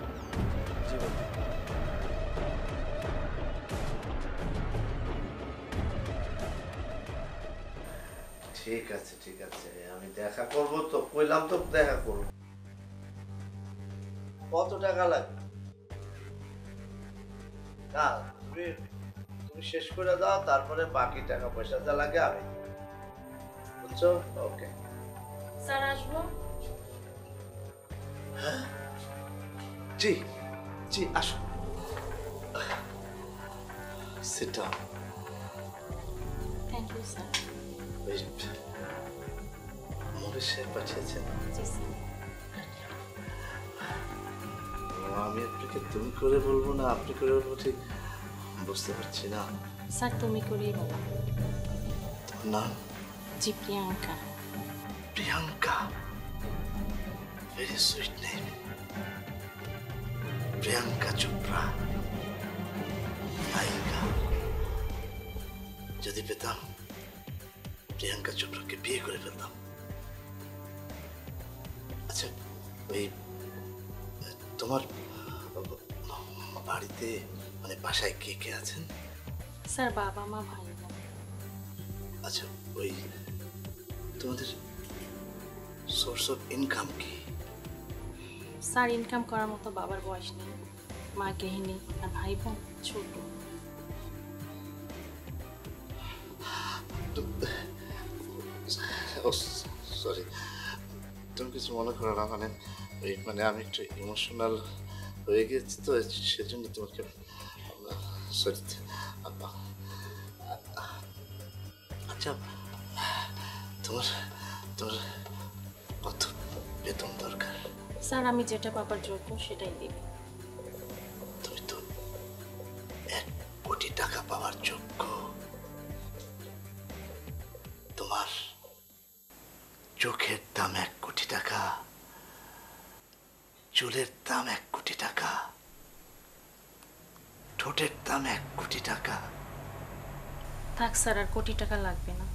ঠিক আছে ঠিক আছে, আমি দেখা করব তো, কইলাম তো দেখা করব। কত টাকা লাগবে? না তুমি তুমি শেষ করে দাও, তারপরে বাকি টাকা পয়সা যা লাগে আমি দিব। বুঝছো? ওকে স্যার আসবো? জি জি আসো। Sit down. Thank you sir. Wait, Morris সাহেব পাঠিয়েছেন? জি স্যার। আমি আপনাকে তুমি করে বলবো না আপনি করে বলবো ঠিক বুঝতে পারছি না। স্যার তুমি করেই বলো। তোমার নাম? জি Priyanka. Priyanka, very sweet name. Priyanka Chopra, নায়িকা। যদি পেতাম প্রিয়াঙ্কা চোপড়াকে বিয়ে করে ফেলতাম। আচ্ছা, ওই তোমার বাড়িতে মানে বাসায় কে কে আছেন? স্যার বাবা মা ভাই বোন। আচ্ছা, ওই তোমাদের সোর্স অফ ইনকাম কি? স্যার ইনকাম করার মতো বাবার বয়স নেই, মা গৃহিণী আর ভাই বোন ছোট। সরি, তুমি কিছু মনে করো না, মানে ওই মানে আমি একটু ইমোশনাল হয়ে গেছি তো, সেজন্য তোমাকে সরি। আচ্ছা, তোমার তোমার কত বেতন দরকার? স্যার আমি যেটা পাবার যোগ্য সেটাই দিব। তুমি তো এক কোটি টাকা পাওয়ার যোগ্য। তোমার চোখের দাম এক কোটি টাকা, চুলের দাম এক কোটি টাকা, ঠোঁটের দাম এক কোটি টাকা। থাক স্যার, আর কোটি টাকা লাগবে না।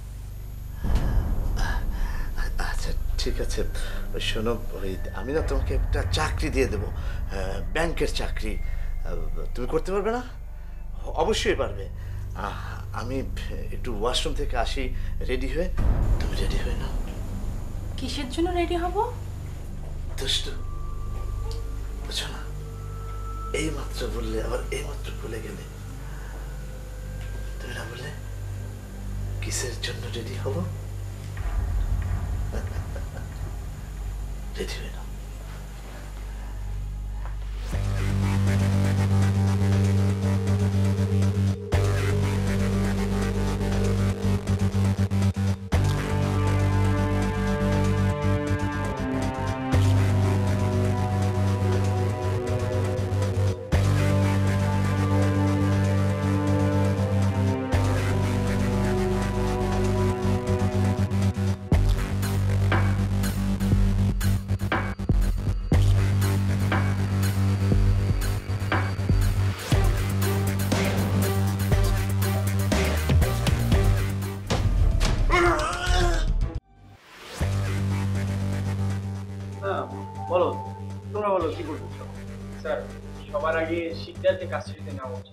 আচ্ছা ঠিক আছে, ওই শোনো, ওই আমি না তোমাকে একটা চাকরি দিয়ে দেবো, ব্যাংকের চাকরি। তুমি করতে পারবে না? অবশ্যই পারবে। আমি একটু ওয়াশরুম থেকে আসি রেডি হয়ে, তুমি রেডি হয়ে নাও। কিসের জন্য রেডি হব? দুষ্টু, বুঝছো না? এই মাত্র বললে আবার এই মাত্র ভুলে গেলে। তুমি না বললে কিসের জন্য রেডি হব? রেডি হয়ে নাও। বলো, তোমরা বলো কি করছো? স্যার সবার আগে শিকদারকে কাস্টডিতে নেওয়া উচিত।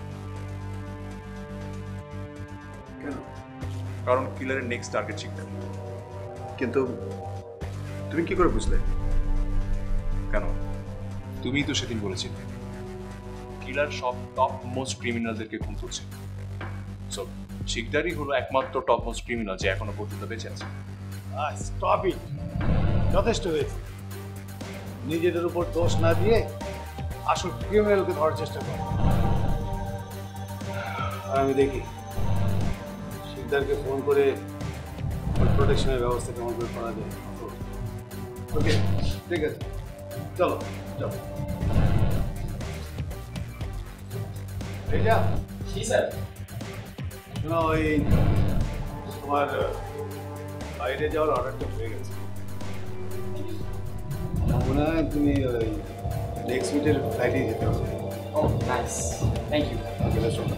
কেন? কারণ কিলারের নেক্সট টার্গেট শিকদার। কিন্তু তুমি কি করে বুঝলে? কেন? তুমিই তো সেদিন বলেছিলে কিলার সব টপ মোস্ট ক্রিমিনালদেরকে খুন করছে। সো শিকদারই হলো একমাত্র টপ মোস্ট ক্রিমিনাল যে এখনো পর্যন্ত বেঁচে আছে। স্টপ ইট, যথেষ্ট হয়েছে। নিজেদের উপর দোষ না দিয়ে আসল ক্রিমিনালকে ধরার চেষ্টা করো। আর আমি দেখি শিকদারকে ফোন করে প্রোটেকশনের ব্যবস্থা কেমন করে করা যায়। ওকে ঠিক আছে, চলো চলো। জি স্যার। শোনো, ওই তোমার বাইরে যাওয়ার অর্ডারটা হয়ে গেছে। মনে হয় তুমি ওই নেক্সট উইকের ফ্লাইটেই যেতে হবে। Oh nice, thank you. Okay, শোনো।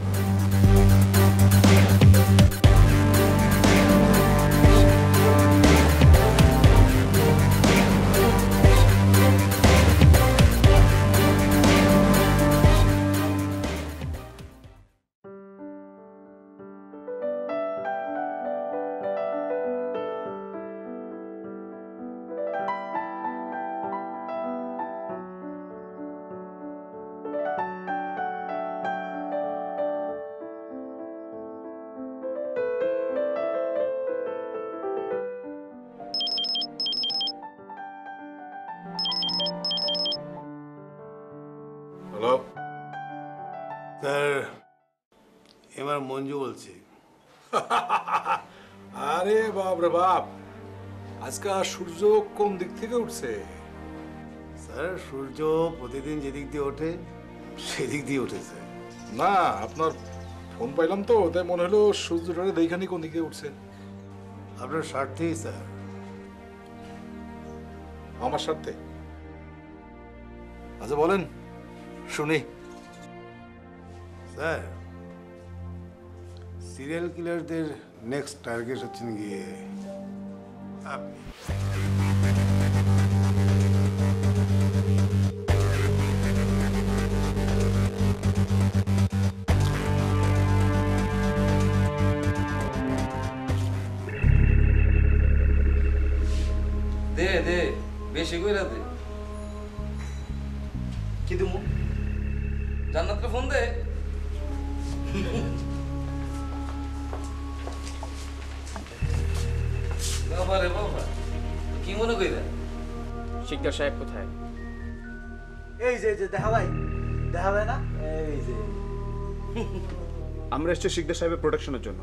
হ্যালো স্যার, এবার মঞ্জু বলছি। আরে বাপ রে বাপ, আজকে সূর্য কোন দিক থেকে উঠছে? স্যার সূর্য প্রতিদিন যেদিক দিয়ে ওঠে সেদিক দিয়ে উঠেছে। না, আপনার ফোন পাইলাম তো, তাই মনে হলো সূর্যটারে দেখানি কোন দিকে উঠছে। আপনার স্বার্থেই স্যার আমার সাথে? আচ্ছা বলেন শুনি। স্যার, সিরিয়াল কিলারদের নেক্সট টার্গেট হচ্ছেন গিয়ে আপনি। দে দে বেশি কইরা দে। কি দেবো? জান্নাতকে ফোন দে। বাবা রে বাবা, কি মনে কইরা? শিকদার সাহেব কোথায়? এই যে যে দেখা ভাই, দেখা ভাই না, এই যে আমরা এসেছি শিকদার সাহেবের প্রোটেকশনের জন্য।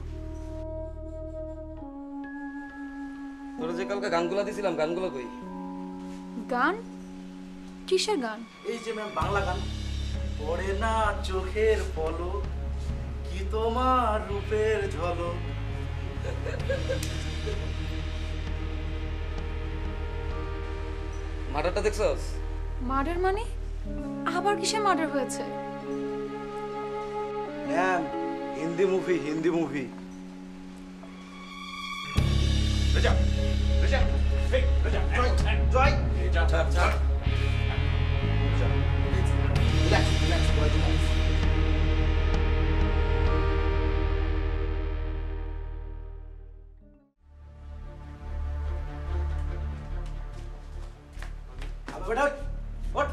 তোরা যে কালকে গানগুলা দিছিলাম, গানগুলো কই? গান? কিসের গান? এই যে ম্যাম বাংলা গান। পড়ে না চোখের পলক, কি তোমার রূপের ঝলক। মার্ডারটা দেখছস? মার্ডার মানে? আবার কিসের মার্ডার হয়েছে? Ma'am Hindi movie, Hindi movie. Reza Reza এই রেজা জয় জয় রেজা ছাড় ছাড় রিল্যাক্স রিল্যাক্স বয় রিল্যাক্স। বেটা ওঠ।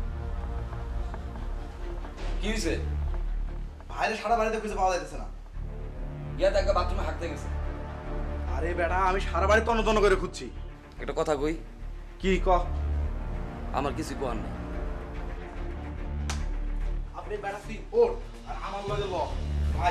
কি হইছে? বাইরে সারা বাড়িতে খুঁজে পাওয়া যাইতেছে না। ইয়া দেখা বাথরুমে হাঁকতে গেছে। আরে বেটা আমি সারা বাড়ি তন্ন তন্ন করে খুঁজছি। একটা কথা কই। কি ক? আমার কিছু কোয়ার নাই। আপনি বেটা তুই ওঠ আর আমার লগে ল ভাই।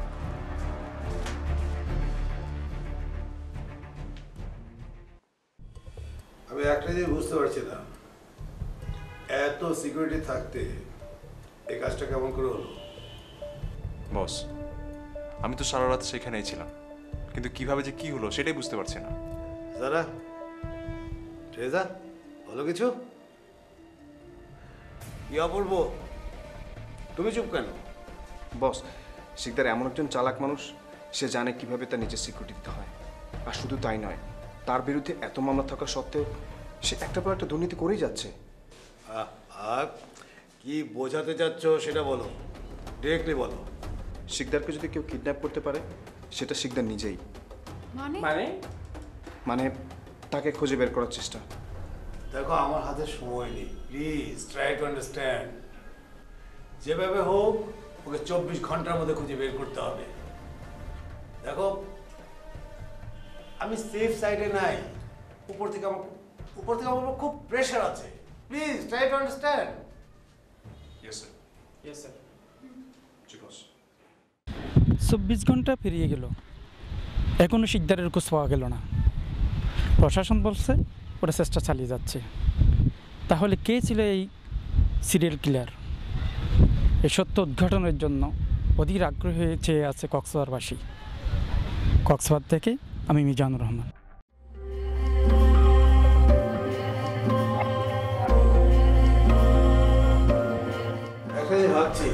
আমি একটা জিনিস বুঝতে পারছি না, এত সিকিউরিটি থাকতে এই কাজটা কেমন করে হলো? বস, আমি তো সারা রাত সেখানেই ছিলাম, কিন্তু কিভাবে যে কি হলো সেটাই বুঝতে পারছি না। যারা ট্রেজা বলো কিছু। কি অপূর্ব, তুমি চুপ কেন? বস, শিকদার এমন একজন চালাক মানুষ, সে জানে কিভাবে তার নিজের সিকিউরিটি দিতে হয়। আর শুধু তাই নয়, তার বিরুদ্ধে এত মামলা থাকা সত্ত্বেও সে একটা পর একটা দুর্নীতি করেই যাচ্ছে। আর কি বোঝাতে চাচ্ছ সেটা বলো, ডিরেক্টলি বলো। শিকদারকে যদি কেউ কিডন্যাপ করতে পারে, সেটা শিকদার নিজেই। মানে? মানে মানে তাকে খুঁজে বের করার চেষ্টা। দেখো আমার হাতে সময় নেই, প্লিজ ট্রাই টু আন্ডারস্ট্যান্ড। যেভাবে হোক ওকে চব্বিশ ঘন্টার মধ্যে খুঁজে বের করতে হবে। দেখো আমি সেফ সাইডে নাই, উপর থেকে আমার উপর থেকে আমার খুব প্রেশার আছে। Please try to understand. Yes sir. Yes sir. জি বস। চব্বিশ ঘন্টা পেরিয়ে গেল, এখনো শিকদারের খোঁজ পাওয়া গেল না। প্রশাসন বলছে ওরা চেষ্টা চালিয়ে যাচ্ছে। তাহলে কে ছিল এই সিরিয়াল কিলার? এই সত্য উদ্ঘাটনের জন্য অধীর আগ্রহী হয়ে চেয়ে আছে কক্সবাজারবাসী। কক্সবাজার থেকে আমি মিজানুর রহমান। এখনই ভাবছি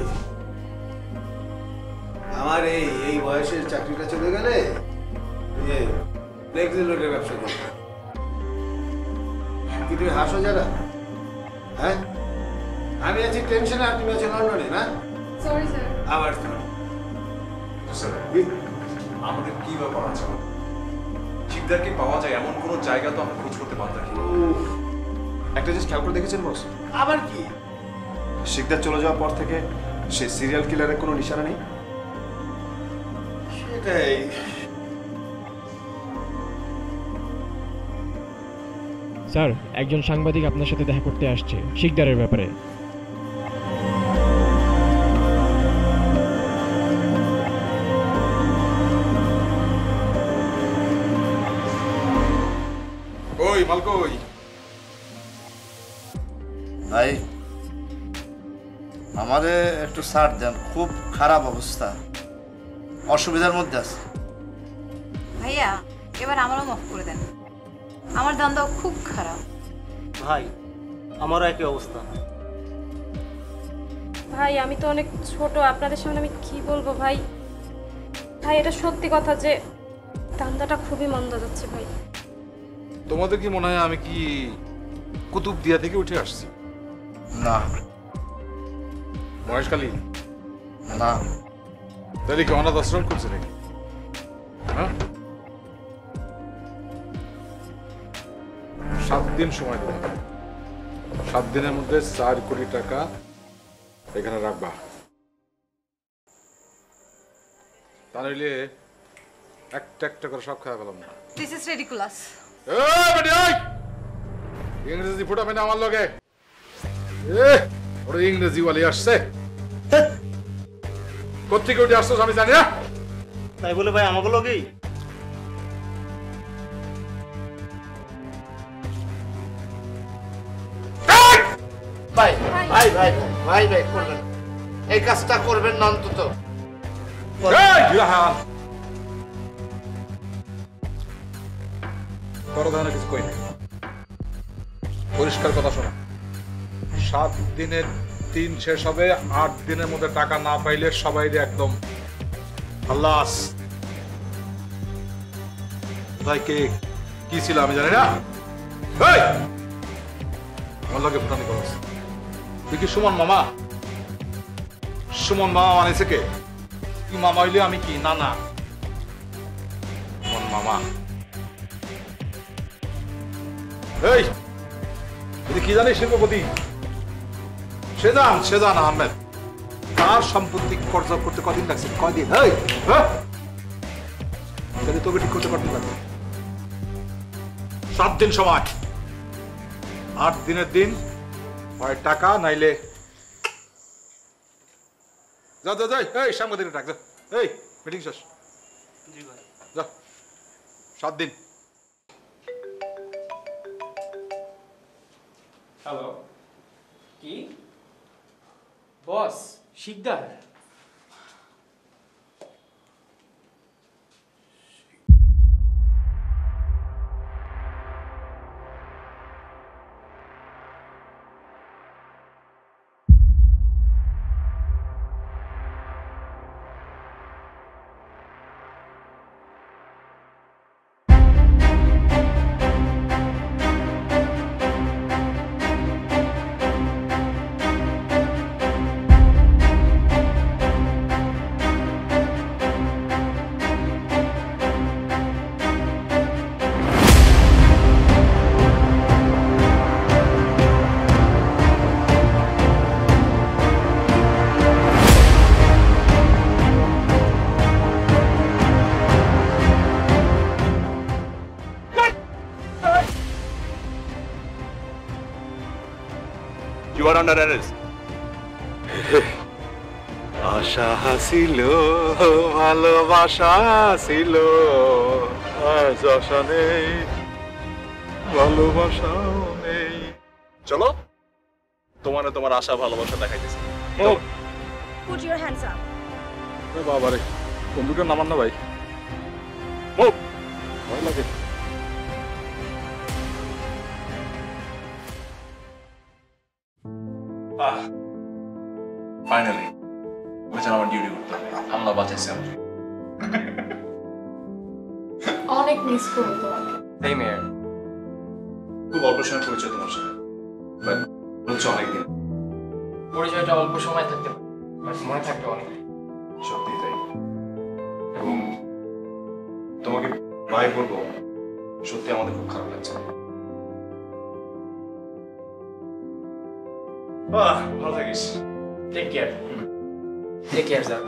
আমার এই এই বয়সের চাকরিটা চলে গেলে ফ্লেক্সি লোডের ব্যবসা করবো। কি তুমি হাসো যারা? হ্যাঁ, আমি আছি টেনশনে আর তুমি আছো লন্ডনে, না? Sorry sir. আবার স্যার আমাদের কি ব্যাপার আছে? শিকদারকে পাওয়া যায় এমন কোনো জায়গা তো আমরা খোঁজ করতে পারতাম। একটা জিনিস খেয়াল করে দেখেছেন বস? আবার কি? শিকদার চলে যাওয়ার পর থেকে সে সিরিয়াল কিলারের কোনো নিশানা নেই। সেটাই। স্যার, একজন সাংবাদিক আপনার সাথে দেখা করতে আসছে শিকদারের ব্যাপারে। ওই মালকই ভাই, আমাদের একটু ছাড় দেন, খুব খারাপ অবস্থা, অসুবিধার মধ্যে আছে। ভাইয়া এবার আমারও মাফ করে দেন, আমার দান্দাও খুব খারাপ। ভাই আমারও একই অবস্থা। ভাই আমি তো অনেক ছোট, আপনাদের সামনে আমি কি বলবো ভাই। ভাই এটা সত্যি কথা যে ধান্দাটা খুবই মন্দ যাচ্ছে ভাই। তোমাদের কি মনে হয় আমি কি কুতুবদিয়া থেকে উঠে আসছি? না। মহেশখালী? না। তাহলে কি অনাথ আশ্রম করছে নাকি? হ্যাঁ, সাত দিন সময় দেবো। সাত দিনের মধ্যে চার কোটি টাকা এখানে রাখবা, তা নইলে একটা একটা করে সব খাওয়া পেলাম না। This is ridiculous. ইংরেজি ফুটাবে না আমার লগে। ওরা ইংরেজি ওয়ালি আসছে, কোথেকে উঠে আসছো আমি জানি না। তাই বলে ভাই আমাকে লগেই ভাই ভাই ভাই ভাই ভাই করবেন এই কাজটা করবেন না অন্তত। বড় ধরনের কিছু কই নাই, পরিষ্কার কথা শোনা। সাত দিনের দিন শেষ হবে, আট দিনের মধ্যে টাকা না পাইলে সবাই একদম খালাস। তাই কে কি ছিল আমি জানি না। আমার লগে ফুটানি করস তুই কি সুমন মামা? সুমন মামা মানেছে কে? কি মামা হইলে আমি কি? না না, সুমন মামা। এই যদি কি জানিস শিল্পপতি সেজান সেজান আহমেদ, তার সম্পত্তি কর্জ করতে কদিন লাগছে? কদিন? এই তাহলে তোকে ঠিক করতে কদিন লাগবে? সাত দিন সময়। আট দিনের দিন হয় টাকা, নাইলে যা যা যাই। এই সাংবাদিক ডাক যা। এই মিটিং শেষ। যা, সাত দিন। হ্যালো, কি বস? Sikdar? You are under arrest. আশা হাসিল, ভালোবাসা ছিল, আজ আশা নেই, ভালোবাসাও নেই। চলো, তোমার তোমার আশা ভালোবাসা দেখাইতেছি। Put your hands up. বাবা রে, বন্দুকটা নামান না ভাই। মুভ, ভয় লাগে। আহ, ফাইনালি বেচারা আমার ডিউটি করতে হবে। আল্লাহ বাঁচাইছে আমাকে। অনেক মিস করবো তোমাকে। এই মেয়ে, খুব অল্প সময় পরিচয় তোমার সাথে, বাট হচ্ছে অনেকদিন। পরিচয়টা অল্প সময় থাকতে পারে, বাট মনে থাকবে অনেক। সত্যি তাই। এবং তোমাকে বাই বলবো, সত্যি আমাদের খুব খারাপ লাগছে। বাহ, ভালো থাকিস। Take care. Take care sir.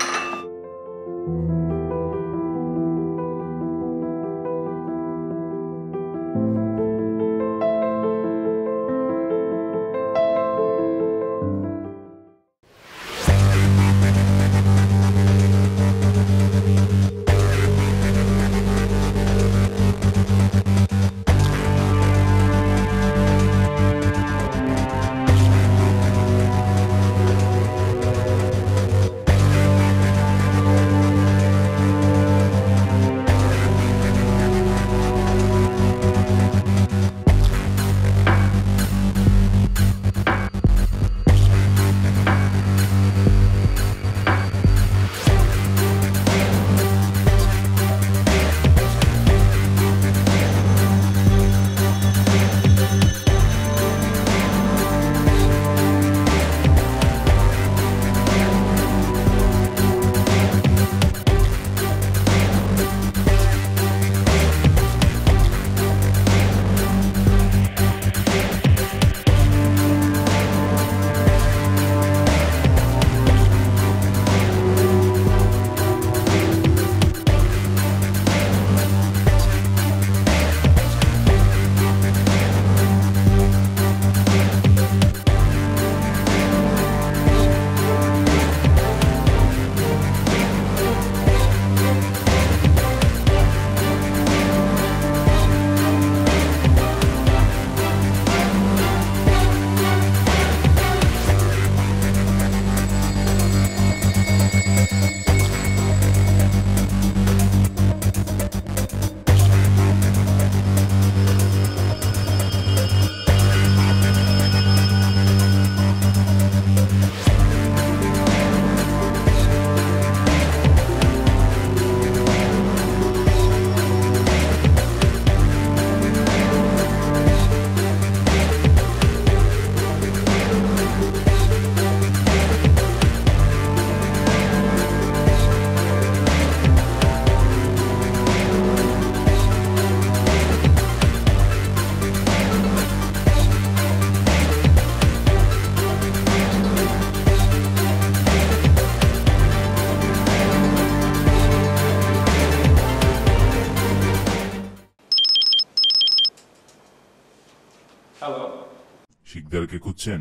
শিকদারকে খুঁজছেন?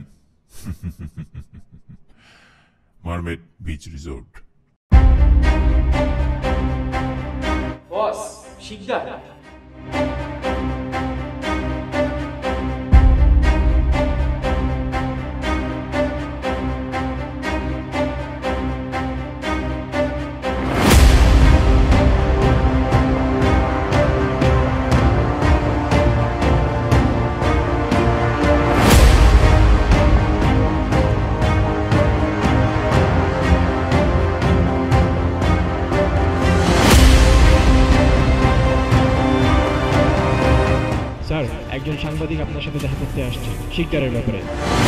Mermaid beach resort. Boss Sikdar sir একজন সাংবাদিক আপনার সাথে দেখা করতে আসছে শিকদারের ব্যাপারে।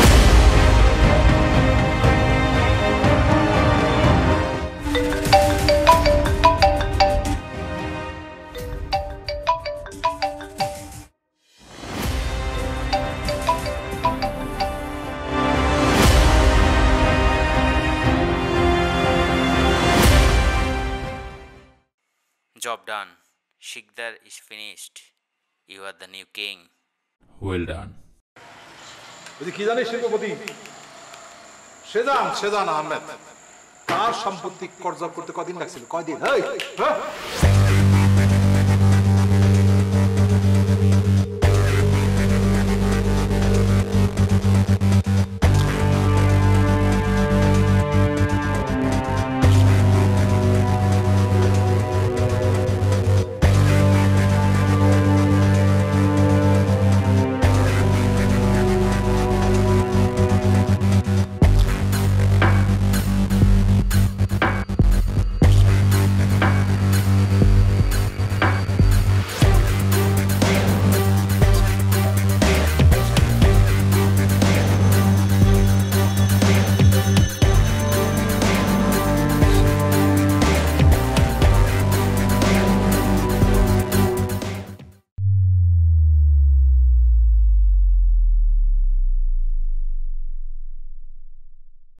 Job done. Shikdar is finished. You are the new king. Well done. বুঝি কি জানিস শিল্পপতি? সেজান সেজান আহমেদ তার সম্পত্তি কর্জা করতে কদিন লাগছিল? কয়দিন? এই, হ্যাঁ?